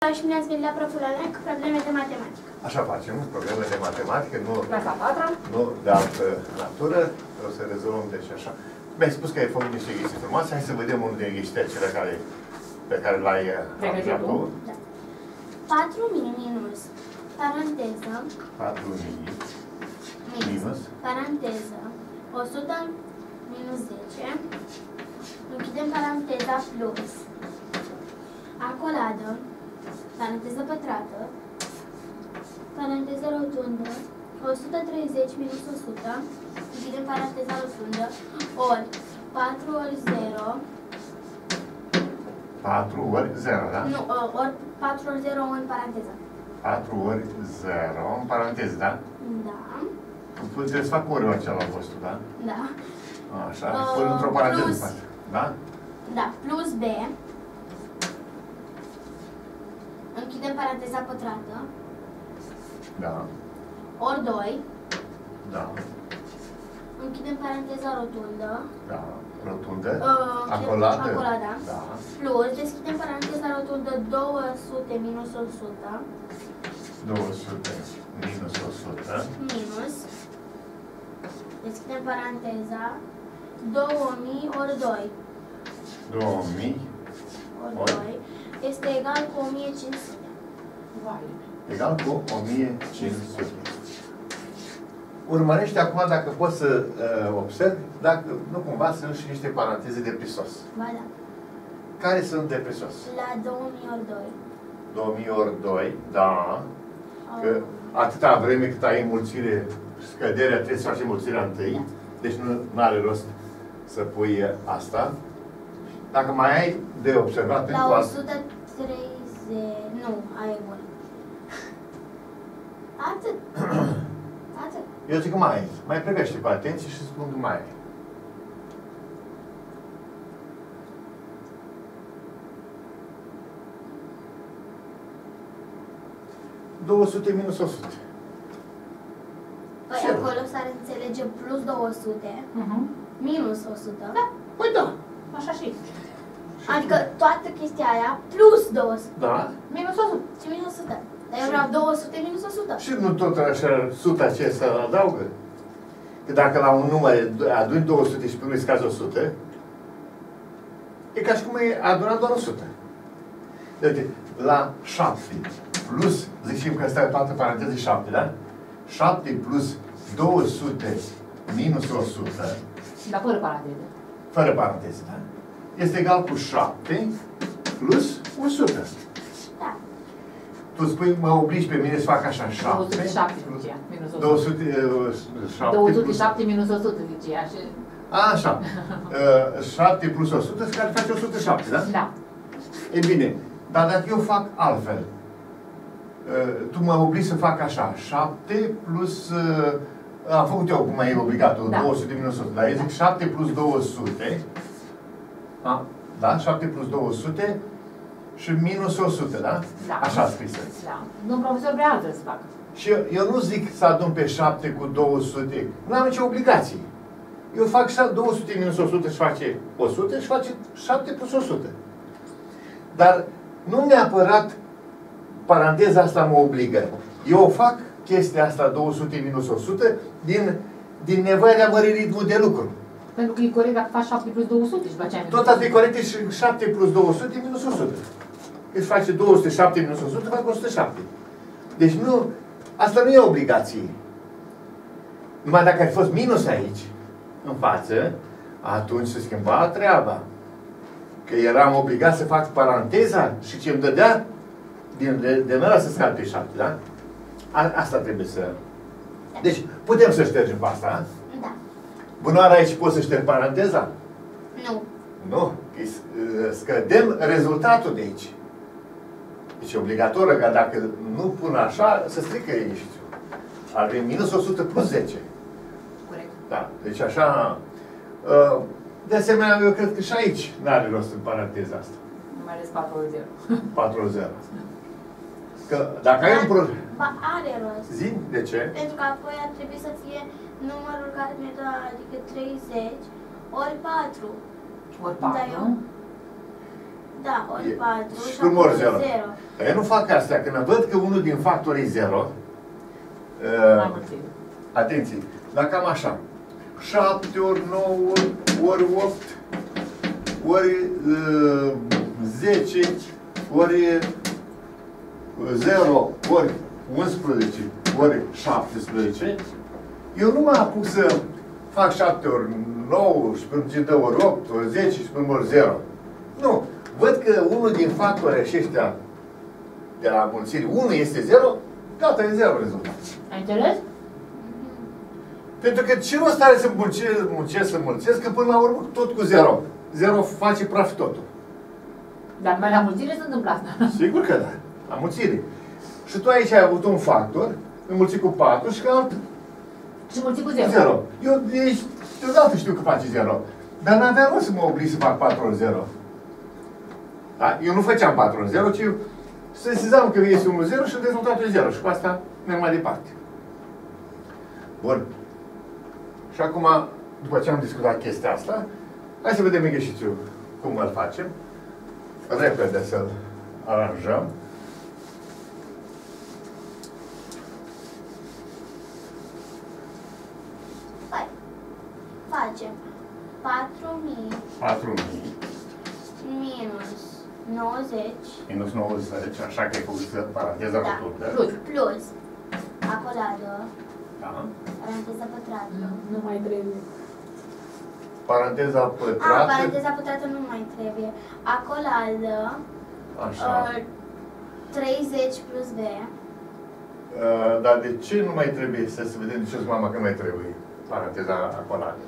și bine ați venit la Profilarea cu probleme de matematică. Așa facem, probleme de matematică, nu, Clasa 4. nu de altă natură, o să rezolvăm deci așa. Mi-ai spus că ai făcut niște exerciții frumoase, hai să vedem unul din exercițiile pe care l-ai aplicat tu. Da. 4.000 minus, paranteză, 4.000 minus, paranteză, 100 minus 10, închidem paranteza plus, acoladă, paranteză pătrată, paranteză rotundă, 130 minus 100, închidem paranteza rotundă, ori 4 ori 0, 4 ori 0, da? nu, ori 4 ori 0 în paranteză. 4 ori 0, în paranteză, da? Da. Trebuie să fac ori acela vostru, da? Da. Așa, pun într-o paranteză plus, după asta, da? Da, plus B. Închidem paranteza pătrată. Da. Ori 2. Da. Închidem paranteza rotundă. Da. Rotundă. Acoladă. Acolada. Da. Plus, deschidem paranteza rotundă 200 minus 100. 200 minus 100. Minus. Deschidem paranteza 2000 ori 2. 2000 ori 2 este egal cu 1500. Vai. Egal cu 1500. Urmărește acum dacă poți să observi, dacă nu cumva sunt și niște paranteze de prisos. Ba da. Care sunt de prisos? La 2000 ori 2. 2000 ori 2, da. Că atâta vreme cât ai înmulțire, scăderea, trebuie să faci înmulțirea întâi. Da. Deci nu are rost să pui asta. Dacă mai ai de observat la încă 130... Nu, aia e bun. Atât. Atât. Eu zic că mai ai. Mai privește cu atenție și spun că mai ai. ...200 minus 100. Păi acolo s-ar înțelege plus 200, minus 100. Da. Păi da. Așa și. Adică toată chestia aia plus 200. Da. Minus 100. Și minus 100. Dar eu vreau 200 minus 100. Și nu tot așa 100 acesta adaugă? Că dacă la un număr aduni 200 și pe unul scazi 100, e ca și cum ai adunat doar 100. Deci, la 7 plus, zicem că asta e toată paranteză 7, da? 7 plus 200 minus 100, Dar fără paranteză. fără paranteză, da? Este egal cu 7 plus 100. Da. Tu spui, mă obligi pe mine să fac așa, 7 207 plus zicea, minus 100. 207 207 minus 100 zicea. Și... Așa. 7 plus 100, care face 107, da? Da. E bine, dar dacă eu fac altfel, tu mă obligi să fac așa, 7 plus... am făcut eu cum e obligatul, Da. 200 minus 100, dar eu zic 7 plus 200, da? 7 plus 200 și minus 100, da? Da. Așa scrisă. Da. Domnul profesor vrea altfel să facă. Și eu nu zic să adun pe 7 cu 200, nu am nicio obligație. Eu fac 200 minus 100 și face 100 și face 7 plus 100. Dar nu neapărat paranteza asta mă obligă. Eu fac chestia asta 200 minus 100 din nevoia de a mări ritmul de lucru. Pentru că e corect dacă faci 7 plus 200 și după aceea minus Tot asta e corect și 7 plus 200 minus 100. Îți face 207 minus 100, fac 107. Deci nu, asta nu e obligație. Numai dacă ar fost minus aici, în față, atunci se schimba treaba. Că eram obligat să fac paranteza și ce îmi dădea din ăla să scad pe 7, da? Asta trebuie să... Deci, putem să ștergem pe asta, Da. Bunoară aici poți să ștergi paranteza? Nu. Nu. Scădem rezultatul de aici. Deci e obligatoriu, că dacă nu pun așa, se strică exercițiul. Ar veni minus 100 plus 10. corect. Da. Deci așa... De asemenea, eu cred că și aici n-are rost în paranteza asta. Mai ales 4 ori 0. 4 ori 0. Că dacă ai un program... Ba, are rost. Zi, de ce? Pentru că apoi ar trebui să fie numărul care mi-e dat, adică 30 ori 4. Ori Da, 4. eu. Da, ori 4 Și și cum ori apoi 0. 0. Dar eu nu fac astea. Când văd că unul din factori e 0, Am înțeles. atenție, dacă am așa, 7 ori 9 ori 8 ori 10 ori 0 ori 11 ori 17, eu nu mă apuc să fac 7 ori 9 și până ce dă ori 8 ori 10 și până ori 0. Nu. Văd că unul din factorii aceștia de la mulțiri, 1 este 0, gata, e 0 rezultat. Ai înțeles? Pentru că ce rost are să mulțesc, că până la urmă tot cu 0. 0 face praf totul. Dar numai la mulțire se întâmplă asta. Sigur că da, la mulțire. Și tu aici ai avut un factor, înmulțit cu 4 și alt Și mulți cu 0. 0. Eu deodată știu că face 0. Dar n-aveam rost să mă oblig să fac 4 ori 0. Da? Eu nu făceam 4 ori 0, ci eu sesizam că este 1 0 și rezultatul e 0. Și cu asta merg mai departe. Bun. Și acum, după ce am discutat chestia asta, hai să vedem exercițiul cum îl facem. Repede să-l aranjăm. Hai. Facem 4.000 4.000 minus 90 minus 90, așa că ai făcut paranteza rotundă. plus acoladă, Da. paranteza pătrată. Nu mai trebuie. Paranteza pătrată. Paranteza pătrată nu mai trebuie. Acoladă, Așa. 30 plus b. Dar de ce nu mai trebuie să se vedem de ce mama că mai trebuie paranteza acoladă?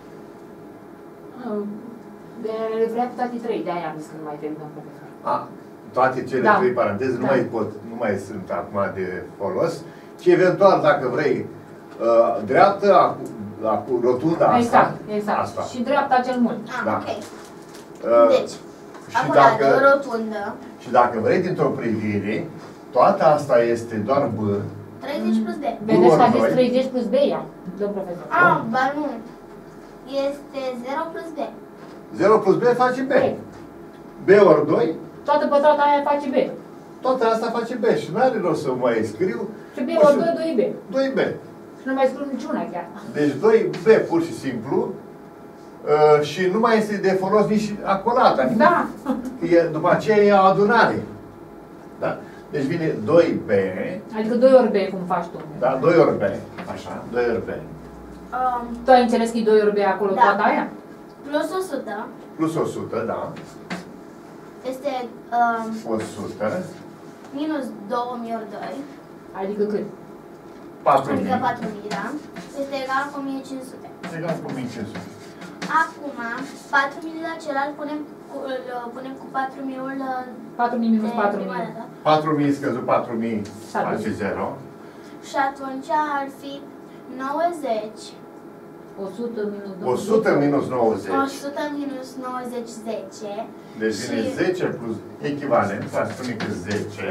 De vrea cu toate 3, de-aia am zis că nu mai trebuie, domn profesor. Toate cele Da. 3 paranteze Da. nu mai sunt acum de folos, ci eventual, dacă vrei, dreaptă, rotunda asta. Exact. Asta. Și dreapta cel mult. Da. Ok. Deci, Și acoladă, rotundă, și dacă vrei dintr-o privire, toată asta este doar B. 30 plus b. Vedeți că a zis Noi. 30 plus B, ea, domn profesor. Ba nu. Este 0 plus b. 0 plus B face B. Corect. B ori 2, Toată pătrata aia face B. toată asta face B. Și nu are rost să mai scriu. Și B ori 2, 2B. 2B. Și nu mai scriu niciuna chiar. Deci 2B pur și simplu. Și nu mai este de folos nici acolată. Adică Da. după aceea e o adunare. Da? Deci vine 2B. Adică 2 ori B, cum faci tu. Da, 2 ori B. Așa, 2 ori B. Tu ai înțeles că e 2 ori B acolo, Da. toată aia? Plus 100 Plus 100, da. este 100. minus 2000 ori 2. Adică cât? 4.000. Adică 4000, da? Este egal cu 1500. Egal cu 1500. Acum, 4000 de la celălalt punem cu 4000-ul 4.000 minus de 4.000. prima dată. 4.000 scăzut 4.000 S-a dus. face 0. Și atunci ar fi 90. 100 minus 100 minus 90. 100 minus 90, 10. Deci vine Și- 10 plus echivalent, să spune că 10.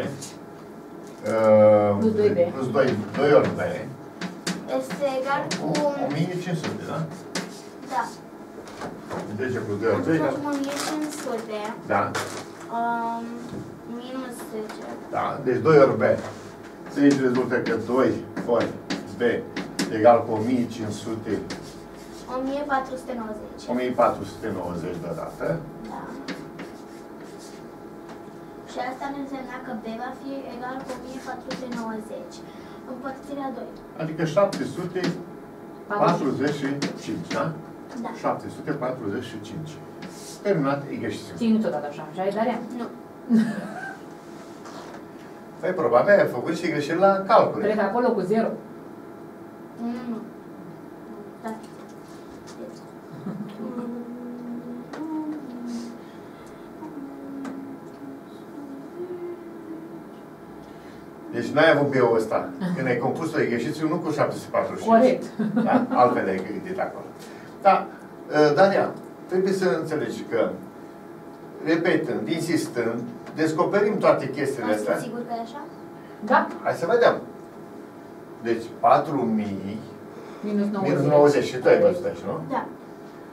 Plus 2B. Plus 2 ori B. Este egal cu... 1500, da? Da. 10 plus 2 ori B. Atunci facem 1500 Da, minus 10. da. Deci 2 ori B. De aici rezultă că 2 ori B egal cu 1500, 1490. 1490 deodată. Da. Și asta ne însemna că B va fi egal cu 1490 împărțirea 2. Adică 745, da? Da. 745. Terminat exercițiul. Ținut odată așa, așa e, Daria? Nu. Păi, probabil ai făcut și greșeli la calcule. Cred că acolo cu 0. Nu. Da. Deci n-ai avut B-ul ăsta. Când ai compus o exercițiu, nu cu 745. Corect. Da? Altfel ai gândit acolo. Da. Daria, trebuie să înțelegi că, repetând, insistând, descoperim toate chestiile astea. Sunt sigur că e așa? Da? Hai să vedem. Deci 4.000 Minus 90. minus 90 și tu ai văzut aici, nu? Da.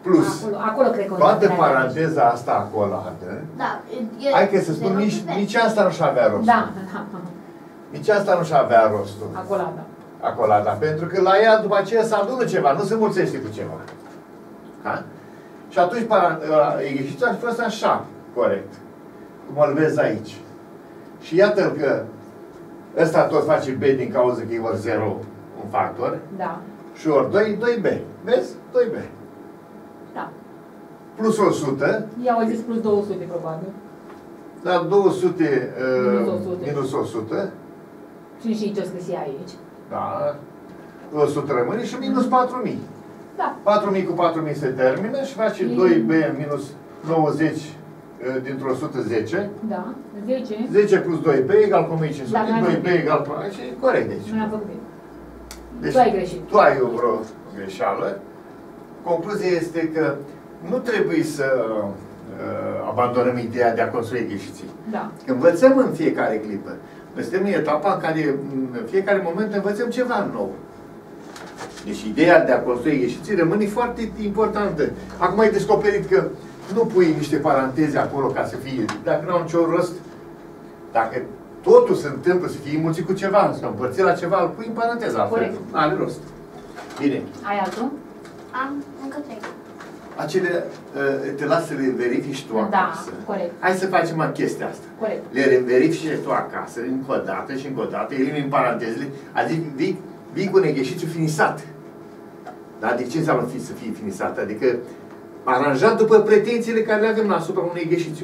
plus Acolo cred că toată paranteza asta acoladă, Da, hai că să spun, nici asta nu-și avea rostul. Da. Nici asta nu-și avea rostul. Acolada. Acolada. Pentru că la ea după aceea se adună ceva, nu se mulțește cu ceva. Da? Și atunci ieșiți ar fi fost așa, corect. Cum îl vezi aici. Și iată că ăsta tot face B din cauza că e ori 0 un factor. Da. Și ori 2, 2B. Vezi? 2B. Da. Plus 100. I-au zis plus 200, probabil. La 200 minus 100. minus 100. Și ce scris aici. Da. 100 rămâne și minus 4000. Da. 4000 cu 4000 se termină și face 2B minus 90 dintr-o 110. Da. 10. 10 plus 2B egal cu 1500. Da, 2B egal cu... Și e corect deci. Nu am făcut bine. Deci tu ai greșit. Tu ai vreo greșeală. Concluzia este că nu trebuie să abandonăm ideea de a construi gheșiții. Da. Că învățăm în fiecare clipă. Noi suntem în etapa în care în fiecare moment învățăm ceva nou. Deci ideea de a construi gheșiții rămâne foarte importantă. Acum ai descoperit că nu pui niște paranteze acolo ca să fie, dacă nu au nicio rost, dacă totul se întâmplă să fie înmulțit cu ceva, să împărțit la ceva, îl pui în paranteză, altfel nu are rost. Bine. Ai altul? Am încă 3. Acele, te las să le verifici tu acasă. Da, corect. Hai să facem chestia asta. Corect. Le verifici tu acasă, încă o dată și încă o dată, elimini parantezele, adică vii cu un exercițiu finisat. Da? Adică ce înseamnă să fie finisat? Adică aranjat după pretențiile care le avem asupra unui exercițiu.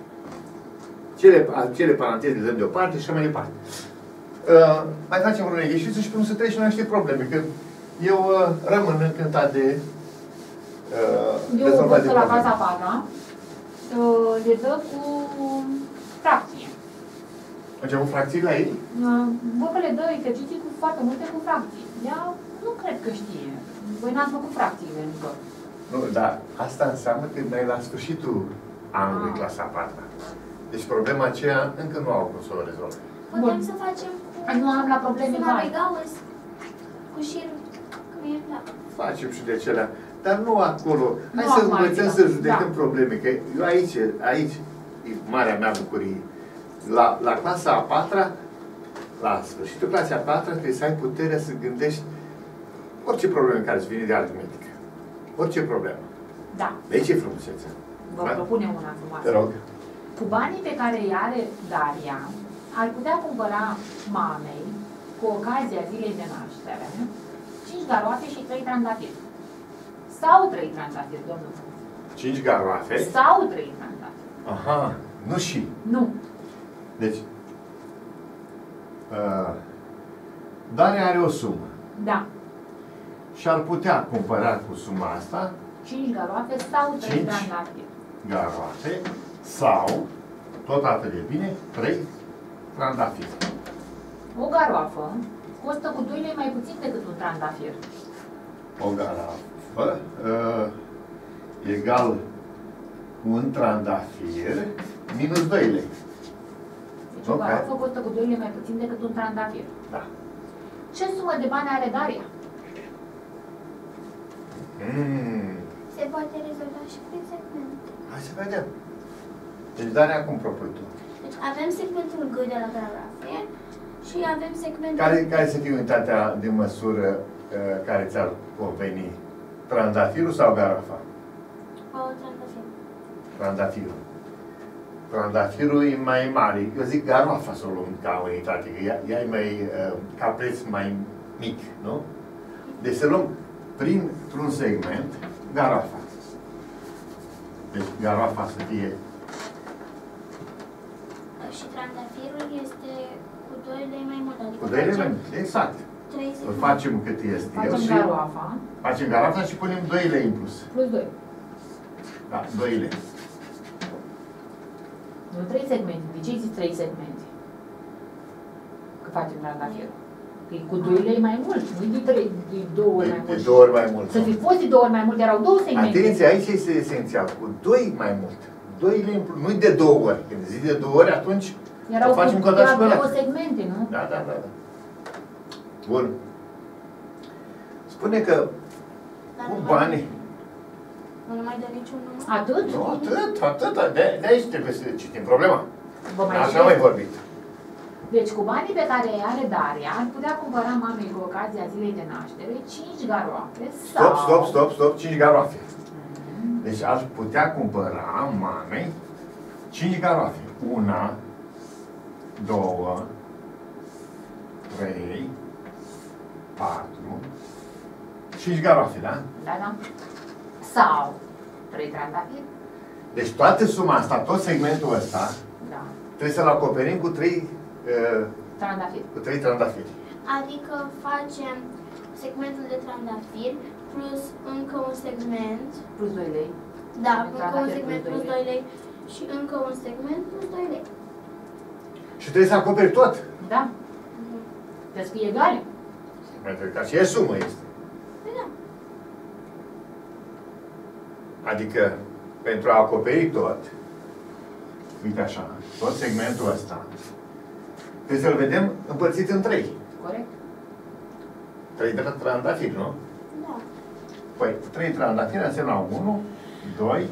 Cele paranteze le dăm deoparte și așa mai departe. Mai facem un exercițiu și până să trecem la niște probleme, că eu rămân încântat de eu văd că la casa patra le dă cu fracție. Facem cu fracții la ei? Văd că le dă exerciții cu foarte multe cu fracții. Ea nu cred că știe. Voi n-ați făcut fracțiile încă. Nu, dar asta înseamnă că noi la sfârșitul anului clasa a patra. Deci problema aceea încă nu au cum să o rezolve. Putem să facem cu... Nu am la probleme mari. Cu șirul. Cum e plac. Facem și de acelea. Dar nu acolo. Hai Nu să acum învățăm aici, să judecăm da. probleme. Că eu aici e marea mea bucurie. La clasa a patra, la sfârșitul clasei a patra, trebuie să ai puterea să gândești orice problemă care îți vine de aritmetică. Orice problemă. Da. De aici e frumusețea. Vă propunem una frumoasă. Te rog. Cu banii pe care îi are Daria, ar putea cumpăra mamei, cu ocazia zilei de naștere, 5 garoafe și 3 trandafiri. Sau 3 trandafiri, domnul. 5 garoafe. Sau 3 trandafiri. Aha, nu și. Nu. Deci, Daria are o sumă. Da. Și ar putea cumpăra cu suma asta 5 garoafe sau 3 5 trandafiri. garoafe sau, tot atât de bine, 3 trandafiri. O garoafă costă cu 2 lei mai puțin decât un trandafir. O garoafă egal cu un trandafir minus 2 lei. Deci o garoafă costă cu 2 lei mai puțin decât un trandafir. Da. Ce sumă de bani are Daria? Se poate rezolva și prin segment. Hai să vedem. Deci, Daria, cum propui tu? Deci avem segmentul G de la garoafe și avem segmentul... Care să fie unitatea de măsură care ți-ar conveni? Trandafirul sau garoafa? O trandafir. Trandafirul. Trandafirul e mai mare. Eu zic garoafa să o luăm ca unitate, că ea e mai, ca preț mai mic, nu? Deci să luăm printr-un segment garoafa. Deci garoafa să fie... Și trandafirul este cu 2 lei mai mult. Adică Cu 2 lei mai mult, exact. 30. Îl facem cât este el Facem și... garoafa. Facem garoafa și punem 2 lei în plus. Plus 2. Da, 2 lei. Nu 3 segmente. De ce ai zis 3 segmente? Că facem trandafirul. Că e cu 2 lei mai mult. Nu e de 2 ori mai mult. De 2 ori mai mult. Să fi fost de 2 ori mai mult, erau 2 segmente. Atenție, aici este esențial. Cu 2 mai mult. 2 lei în plus. Nu de 2 ori. Când zici de 2 ori, atunci Erau facem cu o dată și pe ăla. 2 segmente, nu? Da. Bun. Spune că cu banii Nu mai dă niciun număr? Atât? Nu, atât. De aici trebuie să citim problema. Vă mai Așa știți? am mai vorbit. Deci cu banii pe care îi are Daria, ar putea cumpăra mamei cu ocazia zilei de naștere 5 garoafe sau... Stop, 5 garoafe. Deci aș putea cumpăra mamei 5 garoafe. 1, 2, 3, 4, 5 garoafe, da? Da. Sau 3 trandafiri. Deci toată suma asta, tot segmentul ăsta, Da. trebuie să-l acoperim cu 3 Trandafiri. trandafiri. Adică facem segmentul de trandafiri plus încă un segment. Plus 2 lei. Da, încă un Trandafiri segment plus plus 2 lei. Și încă un segment plus 2 lei. Și trebuie să acoperi tot. Da. Trebuie să fie egale. Pentru că aceeași sumă este. Păi da. Adică, pentru a acoperi tot, uite așa, tot segmentul ăsta, trebuie să-l vedem împărțit în 3. Corect? 3 trandafiri, nu? Da. Păi, 3 trandafiri înseamnă 1, 2,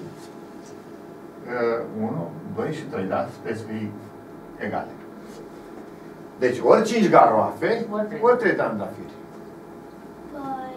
1, 2 și 3, da? Trebuie să fie egale. Deci, ori 5 garoafe, ori 3 trandafiri. Păi...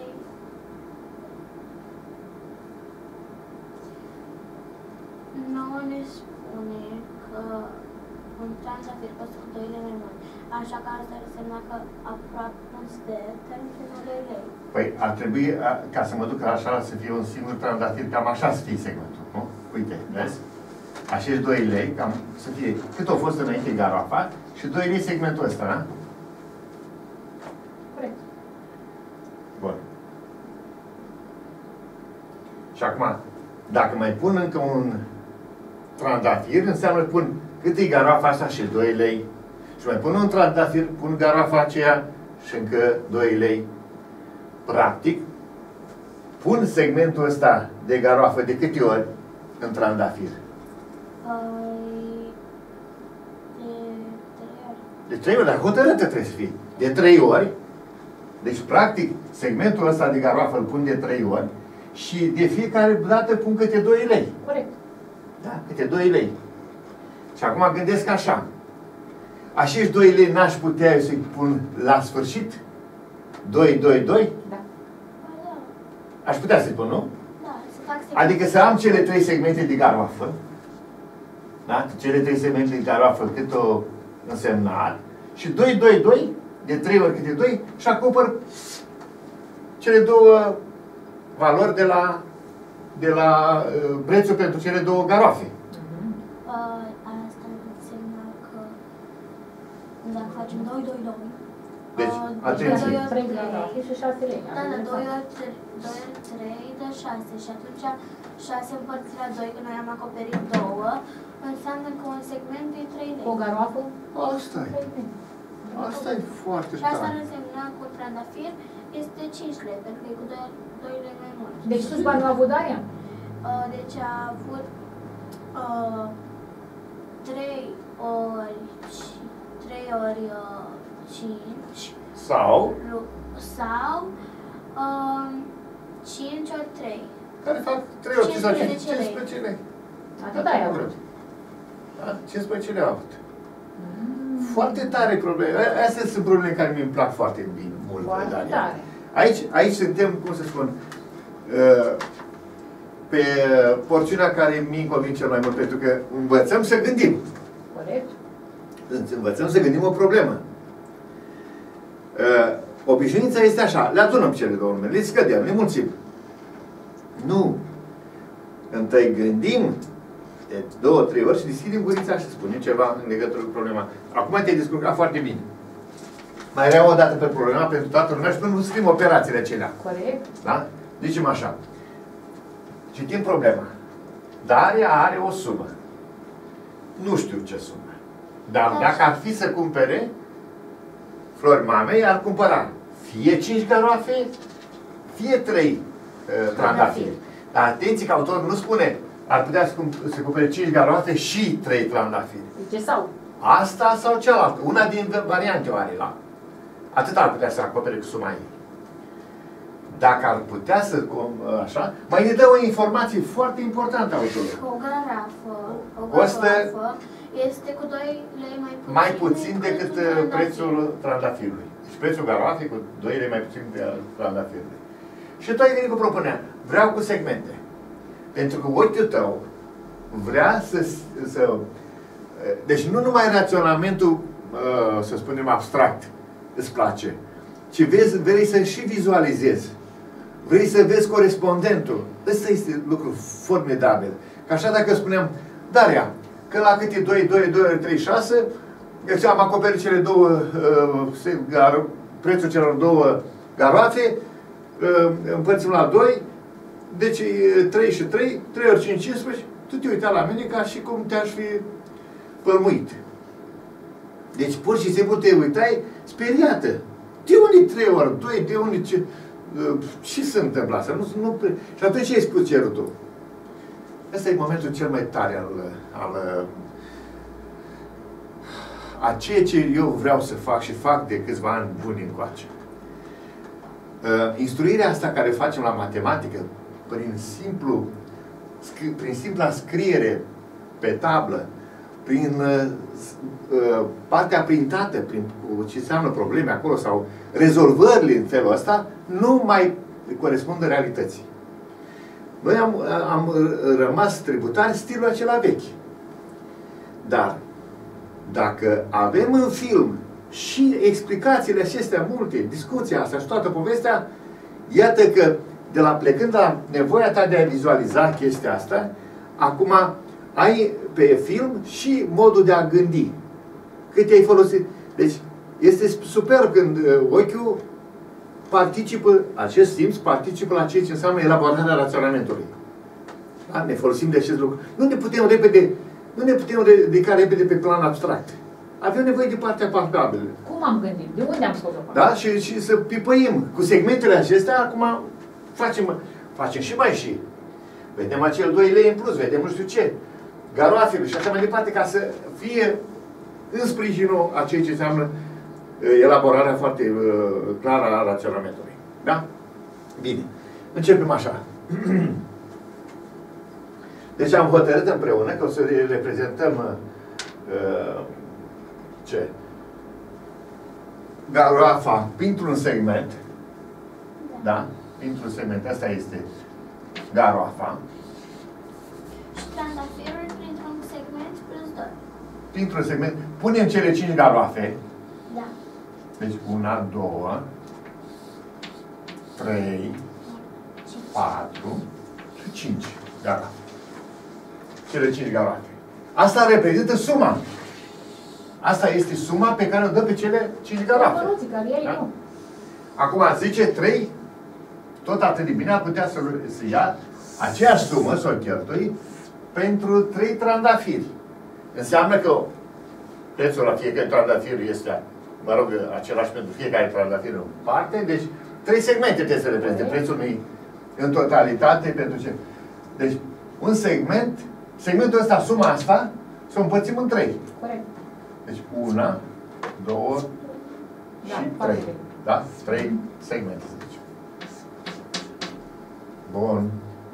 Nouă ne spune că un trandafir costă cu 2 lei mai mult. Așa că asta ar însemna că aproape un sfert ar însemna 2 lei. Păi, ar trebui, ca să mă duc așa, să fie un singur trandafir, cam așa să fie segmentul, nu? Uite, vezi? Acești 2 lei, cam să fie cât au fost înainte garoafa și 2 lei segmentul ăsta, da? Corect. Bun. Și acum, dacă mai pun încă un trandafir, înseamnă pun cât e garoafa asta și 2 lei. Și mai pun un trandafir, pun garoafa aceea și încă 2 lei. Practic, pun segmentul ăsta de garoafă de câte ori în trandafir? Păi... De 3 ori. De 3 ori, dar hotărâtă trebuie să fie. De 3 ori. Deci, practic, segmentul ăsta de garoafă îl pun de 3 ori și de fiecare dată pun câte 2 lei. Corect. Da? Câte 2 lei. Și acum gândesc așa. Acești 2 lei n-aș putea să-i pun la sfârșit? 2, 2, 2? Da. Păi da. Aș putea să-i pun, nu? Da, să fac segment. Adică să am cele 3 segmente de garoafă. Da? Cele 3 segmente de garoafă cât o însemnat. Și 2, 2, 2, de 3 ori câte 2, și acopăr cele 2 valori de la prețul pentru cele 2 garoafe. Asta însemna că dacă facem 2, 2, 2. Deci, atenție. 3 garoafe și 6 lei. Da, 2 ori 3 dă 6 și atunci 6 împărțit la 2, că noi am acoperit 2, înseamnă că un segment e 3 lei. O garoafă? Asta e. Asta e foarte Și asta ar tare. însemna că un trandafir este 5 lei, pentru că e cu 2 lei mai mult. Deci câți bani a avut Daria? Deci a avut 3 ori 5 Sau, sau 5 ori 3. care fac 3 ori 5 sau 15 lei. 15 lei. Atât ai avut. Da, 15 lei au avut. Foarte tare probleme. Astea sunt probleme care mi-mi plac foarte bine, mult. Foarte Daria. tare. Aici suntem, cum să spun, pe porțiunea care mi convinge cel mai mult, pentru că învățăm să gândim. Corect. Învățăm să gândim o problemă. Obișnuința este așa, le adunăm cele 2 numere, le scădem, le mulțim. Nu. Întâi gândim de 2-3 ori și deschidem gurița și spunem ceva în legătură cu problema. Acum te-ai descurcat foarte bine. Mai reau o dată pe problema pentru toată lumea și până nu scriem operațiile acelea. Corect. Da? Zicem așa. Citim problema. Daria are o sumă. Nu știu ce sumă. Dar dacă ar fi să cumpere flori mamei, ar cumpăra fie 5 garoafe, fie 3 trandafiri. Dar atenție că autorul nu spune ar putea să cumpere 5 garoafe și 3 trandafiri. Ce sau? Asta sau cealaltă. Una din variante o are la. Atât ar putea să acopere cu suma ei. dacă ar putea să, așa, mai ne dă o informație foarte importantă autorul. O garafă Costă este cu 2 lei mai puțin decât prețul trandafirului. Deci prețul garafei cu 2 lei mai puțin de trandafirului. Și tu ai venit cu propunerea. Vreau cu segmente. Pentru că ochiul tău vrea să deci nu numai raționamentul, să spunem, abstract îți place, ci vrei să și vizualizezi. Vrei să vezi corespondentul. Ăsta este lucru formidabil. Că așa dacă spuneam, Daria, că la cât e 2, 2, 2, 3, 6, deci am acoperit cele două, prețul celor două garoafe, împărțim la 2, deci 3 și 3, 3 ori 5, 15, tu te uita la mine ca și cum te-aș fi pălmuit. Deci pur și simplu te uitai speriată. De unde 3 ori 2, de unde ce se întâmplă asta? Și atunci ce ai spus cerul tu? Ăsta e momentul cel mai tare a ceea ce eu vreau să fac și fac de câțiva ani buni încoace. Instruirea asta care facem la matematică, prin simpla scriere pe tablă, prin partea printată, prin ce înseamnă probleme acolo sau rezolvările în felul ăsta, nu mai corespund realității. Noi am rămas tributari stilul acela vechi. Dar dacă avem în film și explicațiile acestea multe, discuția asta și toată povestea, iată că plecând de la nevoia ta de a vizualiza chestia asta, acum ai pe film și modul de a gândi. Cât ai folosit. Deci este superb când ochiul participă, acest simț participă la ceea ce înseamnă elaborarea raționamentului. Da? Ne folosim de acest lucru. Nu ne putem ridica repede pe plan abstract. Avem nevoie de partea palpabilă. Cum am gândit? De unde am scos-o? Da? Și să pipăim. Cu segmentele acestea, acum facem și mai și. Vedem acel 2 lei în plus, vedem nu știu ce. Garoafele și așa mai departe, ca să fie în sprijinul a ceea ce înseamnă elaborarea foarte clară a raționamentului. Da? Bine. Începem așa. Deci am hotărât împreună că o să reprezentăm ce? Garoafa printr-un segment. Da? Printr-un segment. Asta este garoafa. Și trandafirul printr-un segment plus 2. Printr-un segment. Punem cele 5 garoafe. Da. Deci 1, 2, 3, 4 și 5 garoafe. Cele 5 garoafe. Asta reprezintă suma. Asta este suma pe care o dă pe cele 5 garoafe. Da? Acum zice 3, tot atât de bine ar putea să ia aceeași sumă, să o cheltui, pentru 3 trandafiri. Înseamnă că prețul la fiecare trandafir este, mă rog, același pentru fiecare trandafir în parte, deci 3 segmente trebuie să reprezinte. Prețul nu în totalitate pentru ce? Deci, un segment, segmentul ăsta, suma asta, să o împărțim în 3. Corect. Deci 1, 2 și 3. Da? 3 segmente, să zicem. Bun.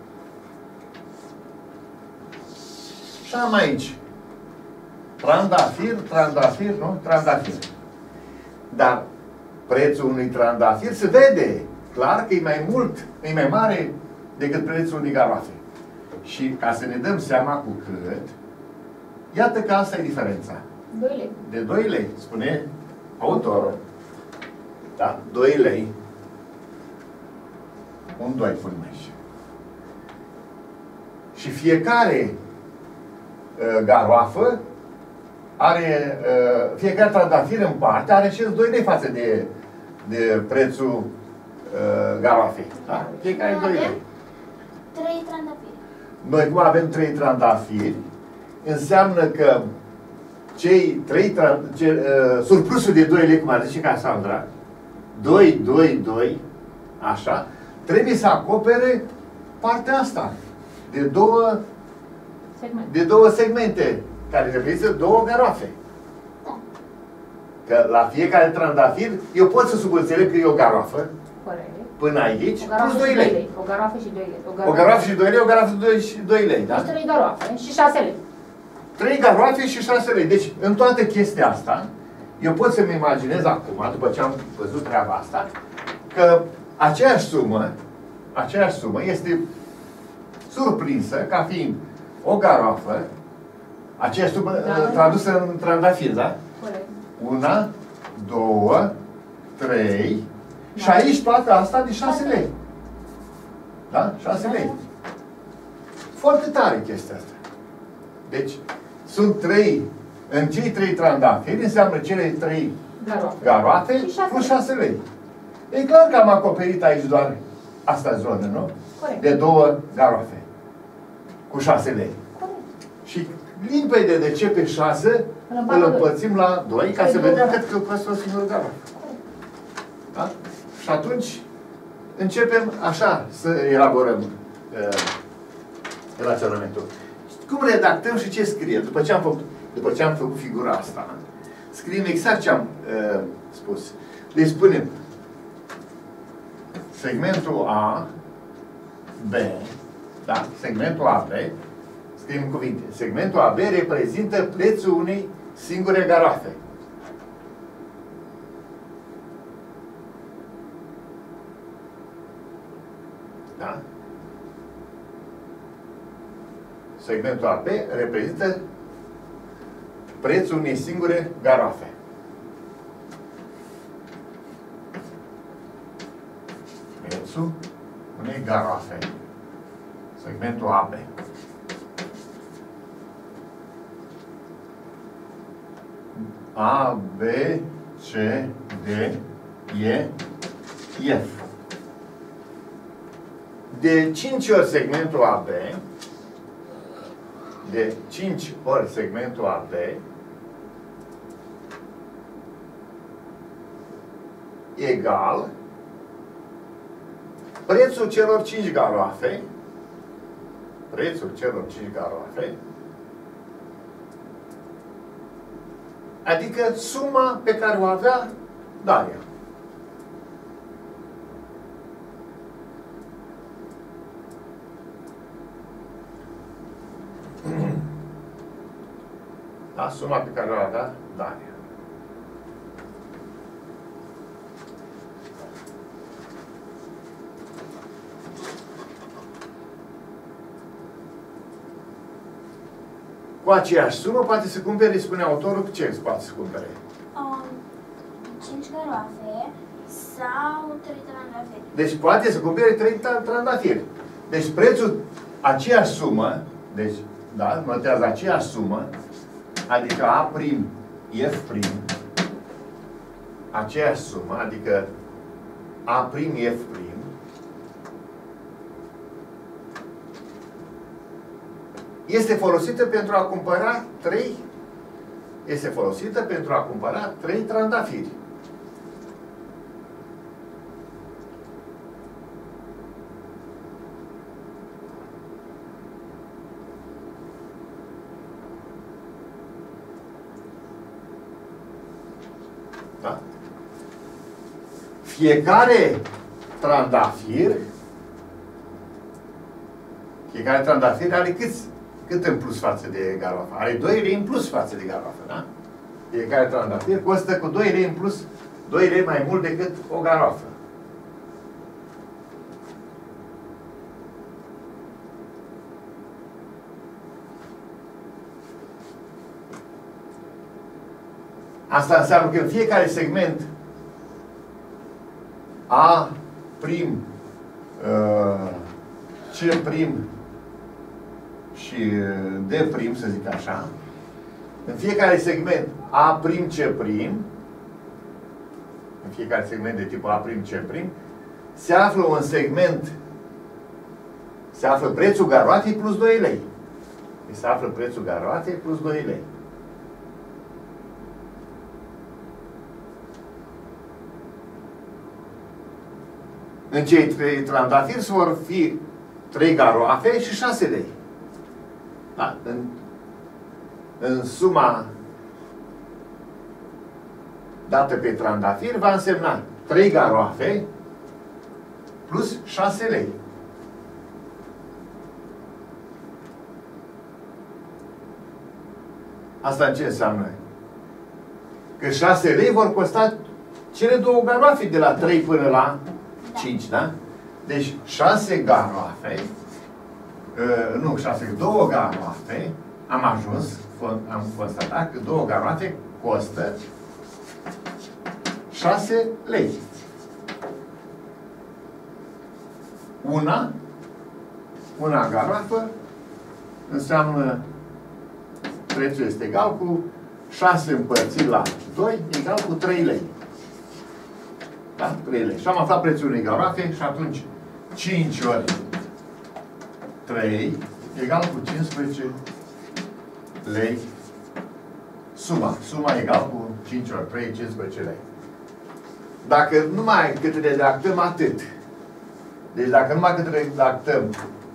Și am aici trandafir, nu? Trandafir. Dar prețul unui trandafir se vede clar că e mai mult, e mai mare decât prețul unei garoafe. Și ca să ne dăm seama cu cât, iată că asta e diferența. 2 lei. De 2 lei, spune autorul. Da? 2 lei. Un 2 punem aici. Și fiecare garoafă are, fiecare trandafir în parte are și 2 lei față de prețul garoafei. Da? Fiecare 2 lei. 3 trandafiri. Noi cum avem 3 trandafiri, înseamnă că surplusul de 2 lei, cum ar zice Cassandra, 2, 2, 2, așa, trebuie să acopere partea asta de două segmente, care reprezintă 2 garoafe. Da. Că la fiecare trandafir, eu pot să subînțeleg că e o garoafă. Corect. până aici, O garafă plus 2 și 2 lei. lei. O garafă și 2 lei. O garafă și 2 lei, o garafă și 2 lei, da? Deci 3 garoafe și 6 lei. 3 garoafe și 6 lei. Deci, în toată chestia asta, eu pot să-mi imaginez acum, după ce am văzut treaba asta, că aceeași sumă este surprinsă ca fiind o garoafă, aceeași sumă tradusă în trandafiri, da? Corect. 1, 2, 3 și aici toată asta de 6 lei. Da? 6 lei. Foarte tare chestia asta. Deci, sunt 3, în cei 3 trandafiri înseamnă cele 3 garoafe plus 6 lei. E clar că am acoperit aici doar asta zonă, nu? Corect. De 2 garoafe. Cu 6 lei. Corect. Și limpede de ce pe 6 îl împărțim la 2 ca să vedem că costă o singură garoafă. Da? Și atunci începem așa să elaborăm relaționamentul. Cum redactăm și ce scrie? După ce am făcut figura asta, scriem exact ce am spus. Deci spunem segmentul A, B, da? Segmentul AB, scriem cuvinte. Segmentul AB reprezintă prețul unei singure garoafe. Da? Segmentul AB reprezintă prețul unei singure garoafe. Prețul unei garoafe. Segmentul AB. A, B, C, D, E, F. De 5 ori segmentul AB, de 5 ori segmentul AB, egal prețul celor 5 garoafe, adică suma pe care o avea Daria. Da? Suma pe care o avea Daria. Cu aceeași sumă poate să cumpere, spune autorul, ce poate să cumpere? 5 garoafe sau 3 trandafiri. Deci poate să cumpere 3 trandafiri. Deci prețul, aceeași sumă, deci, da, notează aceeași sumă, adică A', F', aceeași sumă, adică A', F', este folosită pentru a cumpăra 3 trandafiri. Da? Fiecare trandafir are cât în plus față de garoafă? Are 2 lei în plus față de garoafă, da? Fiecare trandafir costă cu 2 lei în plus, 2 lei mai mult decât o garoafă. Asta înseamnă că în fiecare segment A', C' și D', să zic așa, în fiecare segment A', C', în fiecare segment de tipul A', C', se află un segment, se află prețul garoatei plus 2 lei. Se află prețul garoatei plus 2 lei. În cei 3 trandafiri vor fi 3 garoafe și 6 lei. Da? În suma dată pe trandafir va însemna 3 garoafe plus 6 lei. Asta ce înseamnă? Că 6 lei vor costa cele două garoafe de la 3 până la 5, da? Deci 6 garoafe, nu 6, 2 garoafe, am constatat că 2 garoafe costă 6 lei. Una garoafă înseamnă, prețul este egal cu 6 împărțit la 2 egal cu 3 lei. Da? 3 lei. Și am aflat prețul unei garoafe și atunci 5 ori 3 egal cu 15 lei. Suma egal cu 5 ori 3, 15 lei. Dacă numai cât redactăm atât, deci dacă numai cât redactăm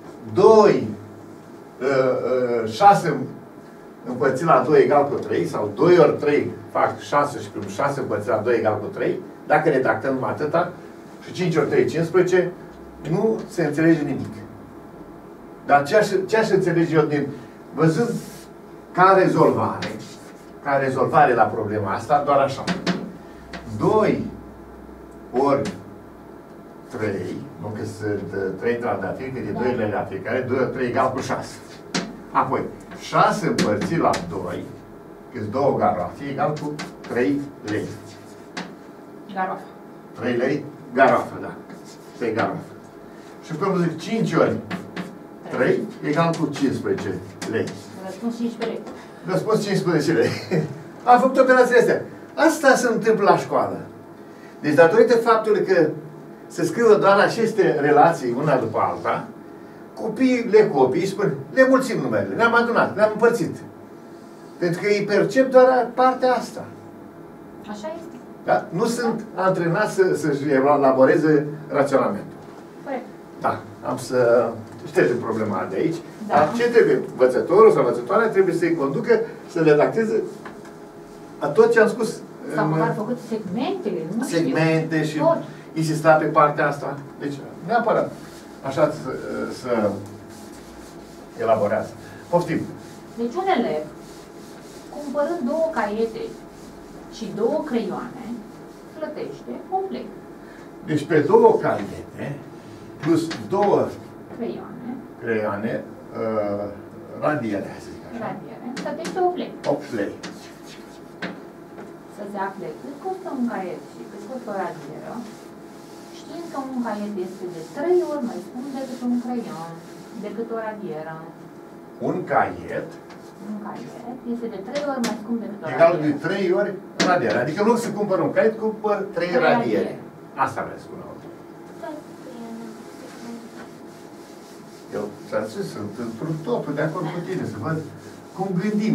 6 împărțit la 2 egal cu 3, sau 2 ori 3 fac 6 și plus 6 împărțit la 2 egal cu 3, dacă redactăm numai atâta, și 5 ori 3, 15, nu se înțelege nimic. Dar ce aș înțelege eu văzând ca rezolvare la problema asta, doar așa. 2 ori 3, nu că sunt 3 trandafiri, că de 2 lei la fiecare, 2 ori 3 egal cu 6. Apoi, 6 împărțit la 2, că sunt 2 garoafe, egal cu 3 lei. Garoafă. 3 lei, garoafă, da. 3 garoafă. Și cum zic, 5 ori 3 egal cu 15 lei. Răspuns 15 lei. Răspuns 15 lei. Am făcut operațiile astea. Asta se întâmplă la școală. Deci, datorită faptului că se scriu doar aceste relații una după alta, copiii spun, le mulțim numerele, le-am adunat, le-am împărțit. Pentru că ei percep doar partea asta. Așa este. Da? Nu sunt antrenați să-și elaboreze raționamentul. Corect. Da, am să ștergem problema de aici. Da. Dar ce trebuie? Învățătorul sau învățătoarea trebuie să-i conducă, să redacteze tot ce am spus. Sau măcar făcut segmentele, nu segmente știu. și insista pe partea asta. Deci, neapărat. Așa să elaborează. Poftim. Deci un elev, cumpărând 2 caiete și 2 creioane, plătește 8 lei. Deci pe 2 caiete plus 2 creioane, radiere, să zic așa. Radiere, plătește 8 lei. 8 lei. Să se afle cât costă un caiet și cât costă o radieră, știind că un caiet este de 3 ori mai scump decât un creion, decât o radieră. Un caiet Este de 3 ori mai scump decât o radieră. egal de 3 ori radiere. Adică în loc să cumpăr un caiet, cumpăr 3 radiere. Asta vreau să spun acum. Eu ți-am zis, sunt într-un totul de acord cu tine, să văd cum gândim.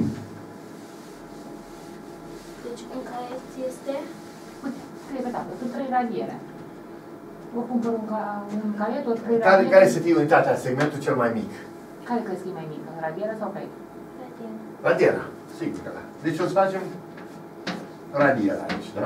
Deci un caiet este? Uite, scrie pe tablă, sunt 3 radiere. Ori cumpăr un caiet, ori 3 radiere. Care să fie unitatea, segmentul cel mai mic? Care crezi că e mai mică, radiera sau caiet? Radiera, sigur că da. Deci o să facem radiera aici, da?